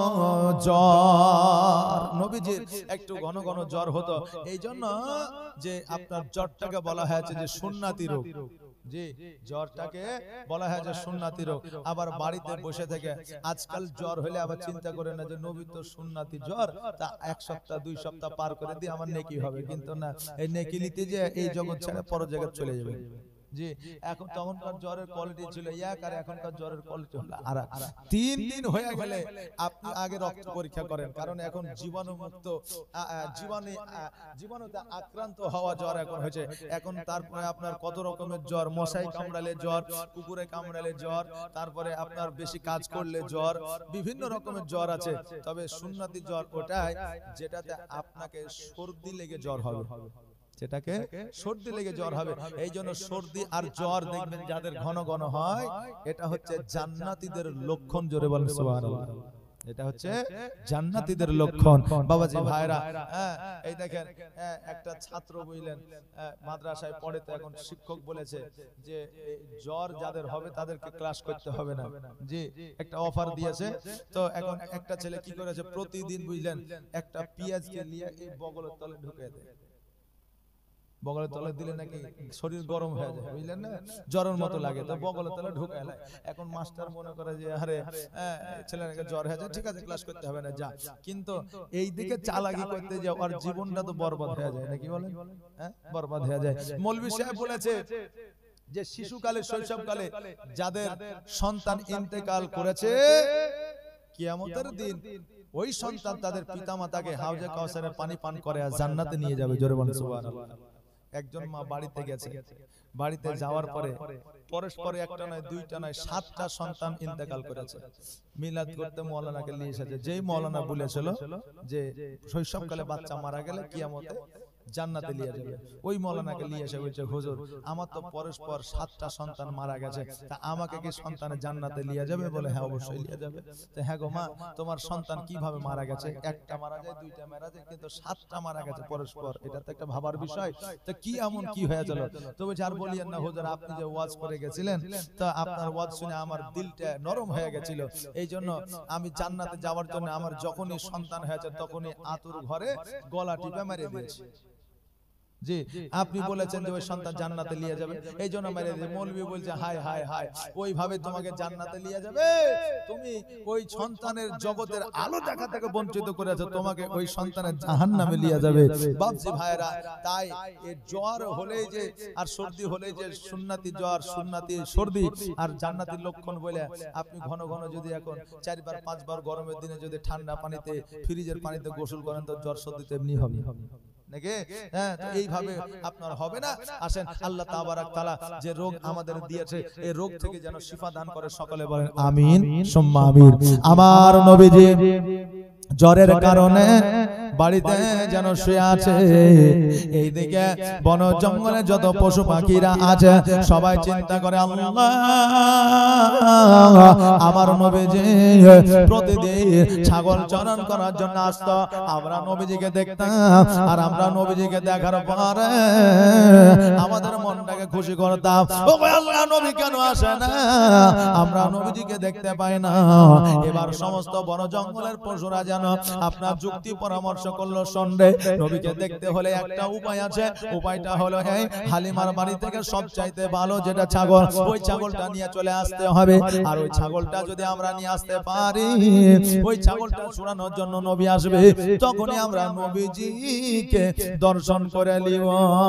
জ্বর। নবীজির একটু ঘন ঘন জ্বর হতো, এই জন্য যে আপনার জ্বরটাকে বলা হয়েছে যে সুন্নাতি রোগ। জি জ্বরটাকে বলা হয় যে সুন্নাতি রোগ। আবার বাড়িতে বসে থেকে আজকাল জ্বর হলে আবার চিন্তা করে না যে নবী তো সুন্নাতি জ্বর, তা এক সপ্তাহ দুই সপ্তাহ পার করে দিয়ে আমার নেকি হবে, কিন্তু না, এই নেকি নিতে যে এই জগৎ ছেড়ে পর জায়গায় চলে যাবে। জি এখন তখনকার জ্বরের কোয়ালিটি ছিল এক, আর এখনকার জ্বরের কোয়ালিটি হলো আর তিন দিন হয়ে গেলে আপনি আগে রক্ত পরীক্ষা করেন, কারণ এখন জীবাণু মুক্ত জীবাণু জীবাণুতে আক্রান্ত হওয়া জ্বর এখন হয়েছে। এখন তারপরে আপনার কত রকমের জ্বর, মশাই কামড়ালে জ্বর, কুকুরে কামড়ালে জ্বর, তারপরে আপনার বেশি কাজ করলে জ্বর, বিভিন্ন রকমের জ্বর আছে। তবে সুন্নতি জ্বর ওটাই যেটাতে আপনাকে সর্দি লেগে জ্বর হবে, যেটাকে সর্দি লেগে জ্বর হবে। এই জন্য সর্দি আর জ্বর দেখবেন যাদের ঘন ঘন হয়, এটা হচ্ছে জান্নাতীদের লক্ষণ। জোরে বলেন সুবহানাল্লাহ। এটা হচ্ছে জান্নাতীদের লক্ষণ। বাবাজি ভাইরা, হ্যাঁ এই দেখেন একটা ছাত্র বুঝলেন মাদ্রাসায় পড়ে, তো এখন শিক্ষক বলেছে যে জ্বর যাদের হবে তাদেরকে ক্লাস করতে হবে না। জি একটা অফার দিয়েছে। তো এখন একটা ছেলে কি করেছে, প্রতিদিন বুঝলেন একটা পেঁয়াজকে নিয়ে এই বগলের তলে ঢুকে দেয়। বগলের তলে দিলে নাকি শরীর গরম হয়ে যায়, বুঝলেন না, জ্বরের মতো লাগে, তো বগলের তলে ঢুকে এলায়। এখন মাস্টার মনে করে যে আরে ছেলেটাকে জ্বর হয়ে যায়, ঠিক আছে ক্লাস করতে হবে না যা। কিন্তু এই দিকে চালাকি করতে যে ওর জীবনটা তো বরবাদ হয়ে যায়, নাকি বলেন? হ্যাঁ বরবাদ হয়ে যায়। মৌলভী সাহেব বলেছে যে শিশুকালে শৈশবকালে যাদের সন্তান ইন্তেকাল করেছে, কিয়ামতের দিন ওই সন্তান তাদের পিতামাতাকে হাউজে কাউসারের পানি পান করে আর জান্নাতে নিয়ে যাবে। জোরে বলেন সুবহানাল্লাহ। একজন মা বাড়িতে গেছে, বাড়িতে যাওয়ার পরে পরস্পরে একটা নয় দুইটা নয় সাতটা সন্তান ইন্তেকাল করেছে। মিলাদ করতে মৌলানাকে নিয়ে এসেছে। যেই মৌলানা বলেছিল যে শৈশবকালে বাচ্চা মারা গেলে কিয়ামতে জান্নাতে নিয়ে যাবে, ওই মৌলানাকে নিয়ে এসে বলছে হুজুর আমার তো পরস্পর সাতটা সন্তান মারা গেছে, তা আমাকে কি সন্তানে জান্নাতে নিয়ে যাবে? বলে হ্যাঁ অবশ্যই নিয়ে যাবে। তো হ্যাঁ গো মা, তোমার সন্তান কিভাবে মারা গেছে? একটা মারা যায়, দুইটা মারা যায়, কিন্তু সাতটা মারা গেছে পরস্পর, এটা তো একটা ভাবার বিষয়। তো কি এমন কি হয়ে গেল? তো বলছে আর বলিয়েন না হুজুর, আপনি যে ওয়াজ করে গেছিলেন, তা আপনার ওয়াজ শুনে আমার দিলটা নরম হয়ে গেছিল, এই জন্য আমি জান্নাতে যাওয়ার জন্য আমার যখনই সন্তান হয়েছে তখনই আতুর ঘরে গলা টিপে মেরে দিয়েছি। জি আপনি বলেছেন যে ওই সন্তান জান্নাতে নিয়ে যাবে, এই জন্য মেরে দিয়ে। মৌলভী বলছে হায় হায় হায়, ওইভাবে তোমাকে জান্নাতে নিয়ে যাবে? তুমি ওই সন্তানের জগতের আলো দেখা থেকে বঞ্চিত করেছো, তোমাকে ওই সন্তানের জাহান্নামে নিয়ে যাবে। বাপজি ভাইরা, তাই এই জ্বর হলেই যে আর সর্দি হলেই যে সুন্নতি জ্বর, সুন্নতি সর্দি আর জান্নাতের লক্ষণ বলে আপনি ঘন ঘন যদি এখন চারবার পাঁচবার গরমের দিনে যদি ঠান্ডা পানিতে ফ্রিজের পানিতে গোসল করেন, তো জ্বর সর্দি তো এমনি হবে নাকি? হ্যাঁ, তো এইভাবে আপনার হবে না। আসেন আল্লাহ তাবারাক তাআলা যে রোগ আমাদের দিয়েছে, এই রোগ থেকে যেন শিফা দান করে। সকলে বলেন আমিন সুম্মা আমিন। আমার নবীজি জ্বরের কারণে বাড়িতে যেন শুয়ে আছে, এইদিকে বন জঙ্গলে যত পশু পাখিরা আছে সবাই চিন্তা করে আল্লাহ আমার নবীজি প্রতিদিন ছাগল চরণ করার জন্য আসতো, আমরা নবীজিকে দেখতাম, আর আমরা নবীজিকে দেখার পরে আমাদের মনটাকে খুশি করতাম। ও আল্লাহ নবী কেন আসে না? আমরা নবীজিকে দেখতে পাই না। এবার সমস্ত বন জঙ্গলের পশুরা যেন আপনার যুক্তি পরামর্শ করলো, সন্ধ্যে নবীকে দেখতে হলে একটা উপায় আছে, উপায়টা হলো এই হালিমার বাড়ি থেকে সবচাইতে ভালো যেটা ছাগল, ওই ছাগলটা নিয়ে চলে আসতে হবে। আর ওই ছাগলটা যদি আমরা নিয়ে আসতে পারি, ওই ছাগলটা চূড়ানোর জন্য নবী আসবে, তখনই আমরা নবীজিকে দর্শন করে নিব।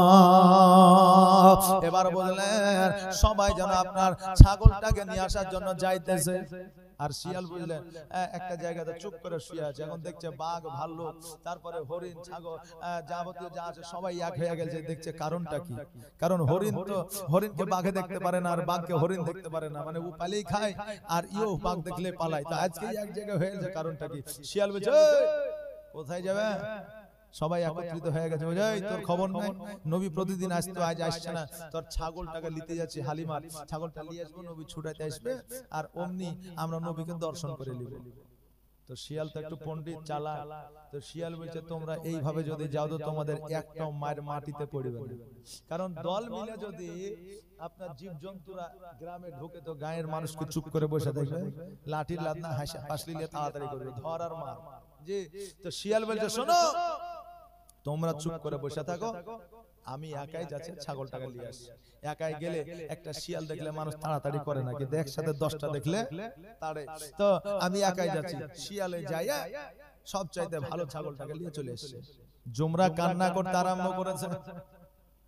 এবার বললেন সবাই যেন আপনার ছাগলটাকে নিয়ে আসার জন্য যাইতেছে। আর শিয়াল বুঝলেন একটা জায়গাতে চুপ করে শুয়ে আছে। এখন দেখছে বাঘ, ভাল্লুক, তারপরে হরিণ, ছাগল, যাবতীয় যা আছে সবাই এক হয়ে গেছে। দেখছে কারণটা কি? কারণ হরিণ তো হরিণকে বাঘে দেখতে পারে না, আর বাঘকে হরিণ দেখতে পারে না, মানে ও পালেই খায় আর ইও বাঘ দেখলে পালায়। তো আজকে এক জায়গায় হয়ে গেছে, কারণটা কি? শিয়াল বলছে কোথায় যাবে? সবাই একত্রিত হয়ে গেছে। ওই তোর খবর নাই, নবী প্রতিদিন আসতো, আজ আসছে না, তোর ছাগলটাকে নিতে যাচ্ছি হালিমার, ছাগলটা নিয়ে আসবো, নবী ছুটাইতে আসবে, আর অমনি আমরা নবীকে দর্শন করে নিব। তো শিয়াল তো একটু পণ্ডিত চালাক, তো শিয়াল বলছে তোমরা এইভাবে যদি যাও তো তোমাদের একটা মায়ের মাটিতে পড়বে না। কারণ দল মিলে যদি আপনার জীব জন্তুরা গ্রামে ঢোকে, তো গায়ের মানুষকে চুপ করে বসে দেখবে, লাঠির লাদনা হাসা পাশলিলে তাড়াতাড়ি করবে, ধর আর মার। জি তো শিয়াল বলছে শোনো, তোমরা চুপ করে বসে থাকো, আমি একাই যাচ্ছি ছাগলটাকে নিয়ে আসি। একাই গেলে একটা শিয়াল দেখলে মানুষ তাড়াতাড়ি করে না, কিন্তু একসাথে দশটা দেখলে তাড়ে। তো আমি একাই যাচ্ছি, শিয়ালে যাইয়া সব চাইতে ভালো ছাগলটাকে নিয়ে চলে এসেছে। জুমরা কান্না করতে আরম্ভ করেছে।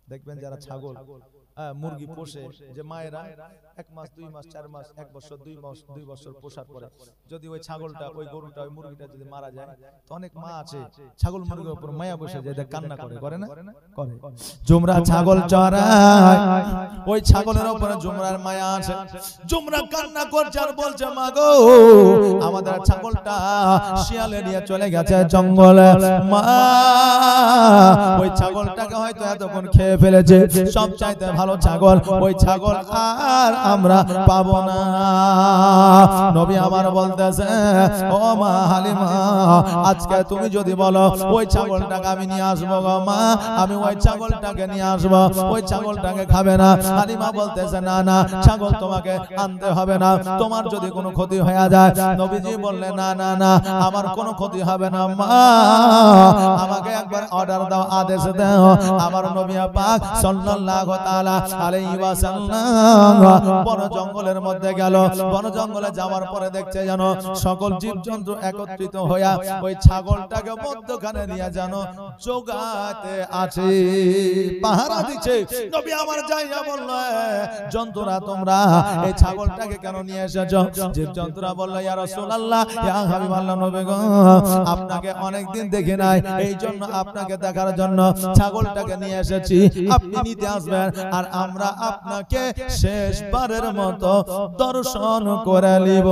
দেখবেন যারা ছাগল মুরগি পোষে, যে মায়েরা এক মাস দুই মাস চার মাস এক বছর দুই মাস দুই বছর পোষার পরে যদি ওই ছাগলটা ওই গরুটা ওই মুরগিটা যদি মারা যায়, তো অনেক মা আছে ছাগল মুরগির উপর মায়া বসে যায়, কান্না করে, করে না করে? জুমরা ছাগল চড়ায়, ওই ছাগলের উপরে জুমরার মায়া আছে। জুমরা কান্না করছে আর বলছে, মা গো আমাদের ছাগলটা শিয়ালে নিয়ে চলে গেছে জঙ্গলে, মা ওই ছাগলটাকে হয়তো এতক্ষণ খেয়ে ফেলেছে, সব চাইতে ভালো ছাগল, ওই ছাগল আর আমরা পাবো না। নবী আমার বলতেছে, ও মা হালিমা, আজকে তুমি যদি বলো ওই ছাগলটাকে আমি নিয়ে আসবো গো মা, আমি ওই ছাগলটাকে নিয়ে আসবো, ওই ছাগলটাকে খাবে না। হালিমা বলতেছে, না না, ছাগল তোমাকে আনতে হবে না, তোমার যদি কোনো ক্ষতি হয়ে যায়। নবীজি বললেন, না না না, আমার কোনো ক্ষতি হবে না মা, আমাকে একবার অর্ডার দাও, আদেশ দাও। আমার নবী পাক সাল্লাল্লাহু তাআলা আলাইহি ওয়াসাল্লাম বন জঙ্গলের মধ্যে গেল। বন জঙ্গলে যাওয়ার পরে দেখছে যেন সকল জীবজন্তু একত্রিত হইয়া ওই ছাগলটাকে মধ্যখানে নিয়ে যেন জোগাতে আছে, পাহারা দিচ্ছে। নবী আমার যাইয়া বলল, জন্তুরা তোমরা এই ছাগলটাকে কেন নিয়ে এসেছো? জীবজন্তুরা বলল, ইয়া রাসূলুল্লাহ, ইয়া হাবিবাল্লাহ, নবী গো আপনাকে অনেকদিন দেখি নাই, এই জন্য আপনাকে দেখার জন্য ছাগলটাকে নিয়ে এসেছি, আপনি নিতে আসবেন আর আমরা আপনাকে শেষবারের মতো দর্শন করে নিব।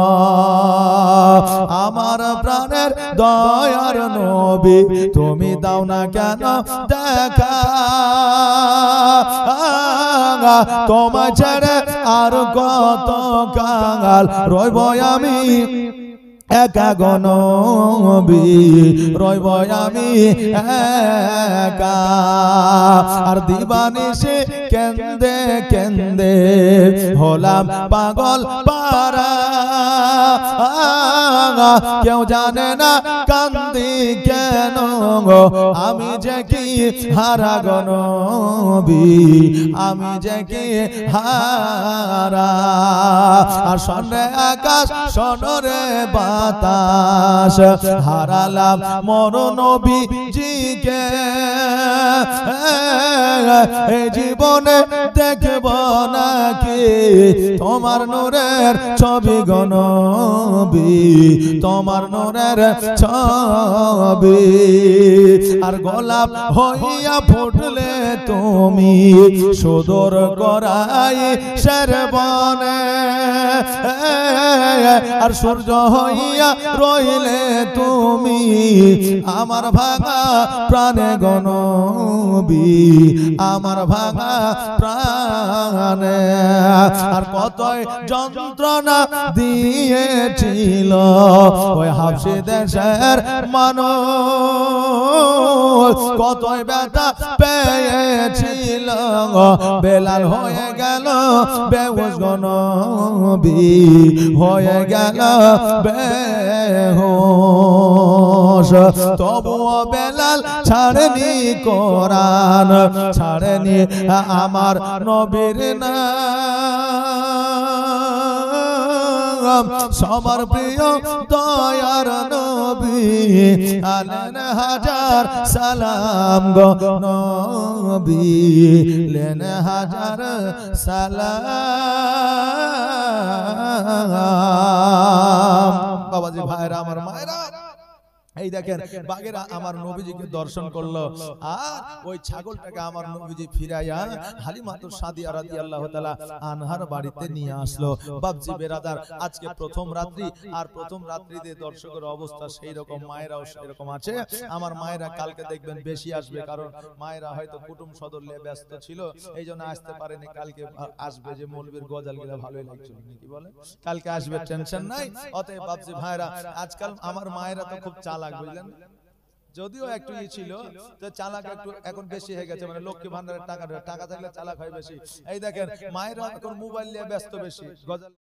আমার প্রাণের দয়ার নবী, তুমি দাও না কেন দেখা, তোমায় ছেড়ে আর কত কাঙাল রইব আমি একা গো নবী, রইব আমি একা। আর দিবানিশি কেন্দে কেন্দে হলাম পাগল পারা, কেউ জানে না কান্দি কেন, আমি যে কি হারা গো নবী, আমি যে কি হারা। আর শোনে আকাশ, শোনরে বাতাস, হারালাম মোর নবীজিকে, এই জীবনে দেখব নাকি তোমার নূরের ছবি গো নবী, তোমার নূরের ছবি। আর গোলাপ হইয়া ফুটলে তুমি সুদূর করাই শের বনে, আর সূর্য হইয়া রইলে তুমি আমার ভাঙা প্রাণে গো নবী, আমার ভাঙা প্রাণে। আর কতই যন্ত্রণা দিয়েছিল ওই হাবশী দেশের মানুষ, কতই ব্যথা পেয়েছিল, বেলাল হয়ে গেল বেহুশ গো নবী, হয়ে গেল বেহুশ। তবুও বেলাল ছাড়েনি কোরআন, ছাড়েনি আমার নবীর নাম, সবার প্রিয় দয়ার নবী, আলেন হাজার সালাম গো নবী, লেন হাজার সালাম। বাবাজি, ভাইরা আমার, মায়েরা, এই দেখেন বাগেরা আমার নবীজিকে দর্শন করলো, আর ওই ছাগলটাকে আমার নবীজি ফিরাইয়া হালিমাতুস সাদিয়া রাদিয়াল্লাহু তাআলা আনহার বাড়িতে নিয়ে আসলো। বাবজি বেরাদার, আজকে প্রথম রাত্রি, আর প্রথম রাত্রিতে দর্শকের অবস্থা সেই রকম, মায়েরাও সেই রকম আছে। আমার মায়েরা কালকে দেখবেন বেশি আসবে, কারণ মায়েরা হয়তো কুটুম সদর নিয়ে ব্যস্ত ছিল, এই জন্য আসতে পারেনি। কালকে আসবে, যে মৌলবীর গজাল গেলে ভালোই লাগছিল, কি বলে, কালকে আসবে, টেনশন নাই। অতএব বাবজি ভাইরা, আজকাল আমার মায়েরা তো খুব চালাক, বুঝলেন, যদিও একটু ই ছিল, তো চালাক একটু এখন বেশি হয়ে গেছে, মানে লক্ষ্মী ভান্ডারের টাকা টাকা থাকলে চালাক হয় বেশি। এই দেখেন মায়েরা এখন মোবাইল নিয়ে ব্যস্ত বেশি, গজাল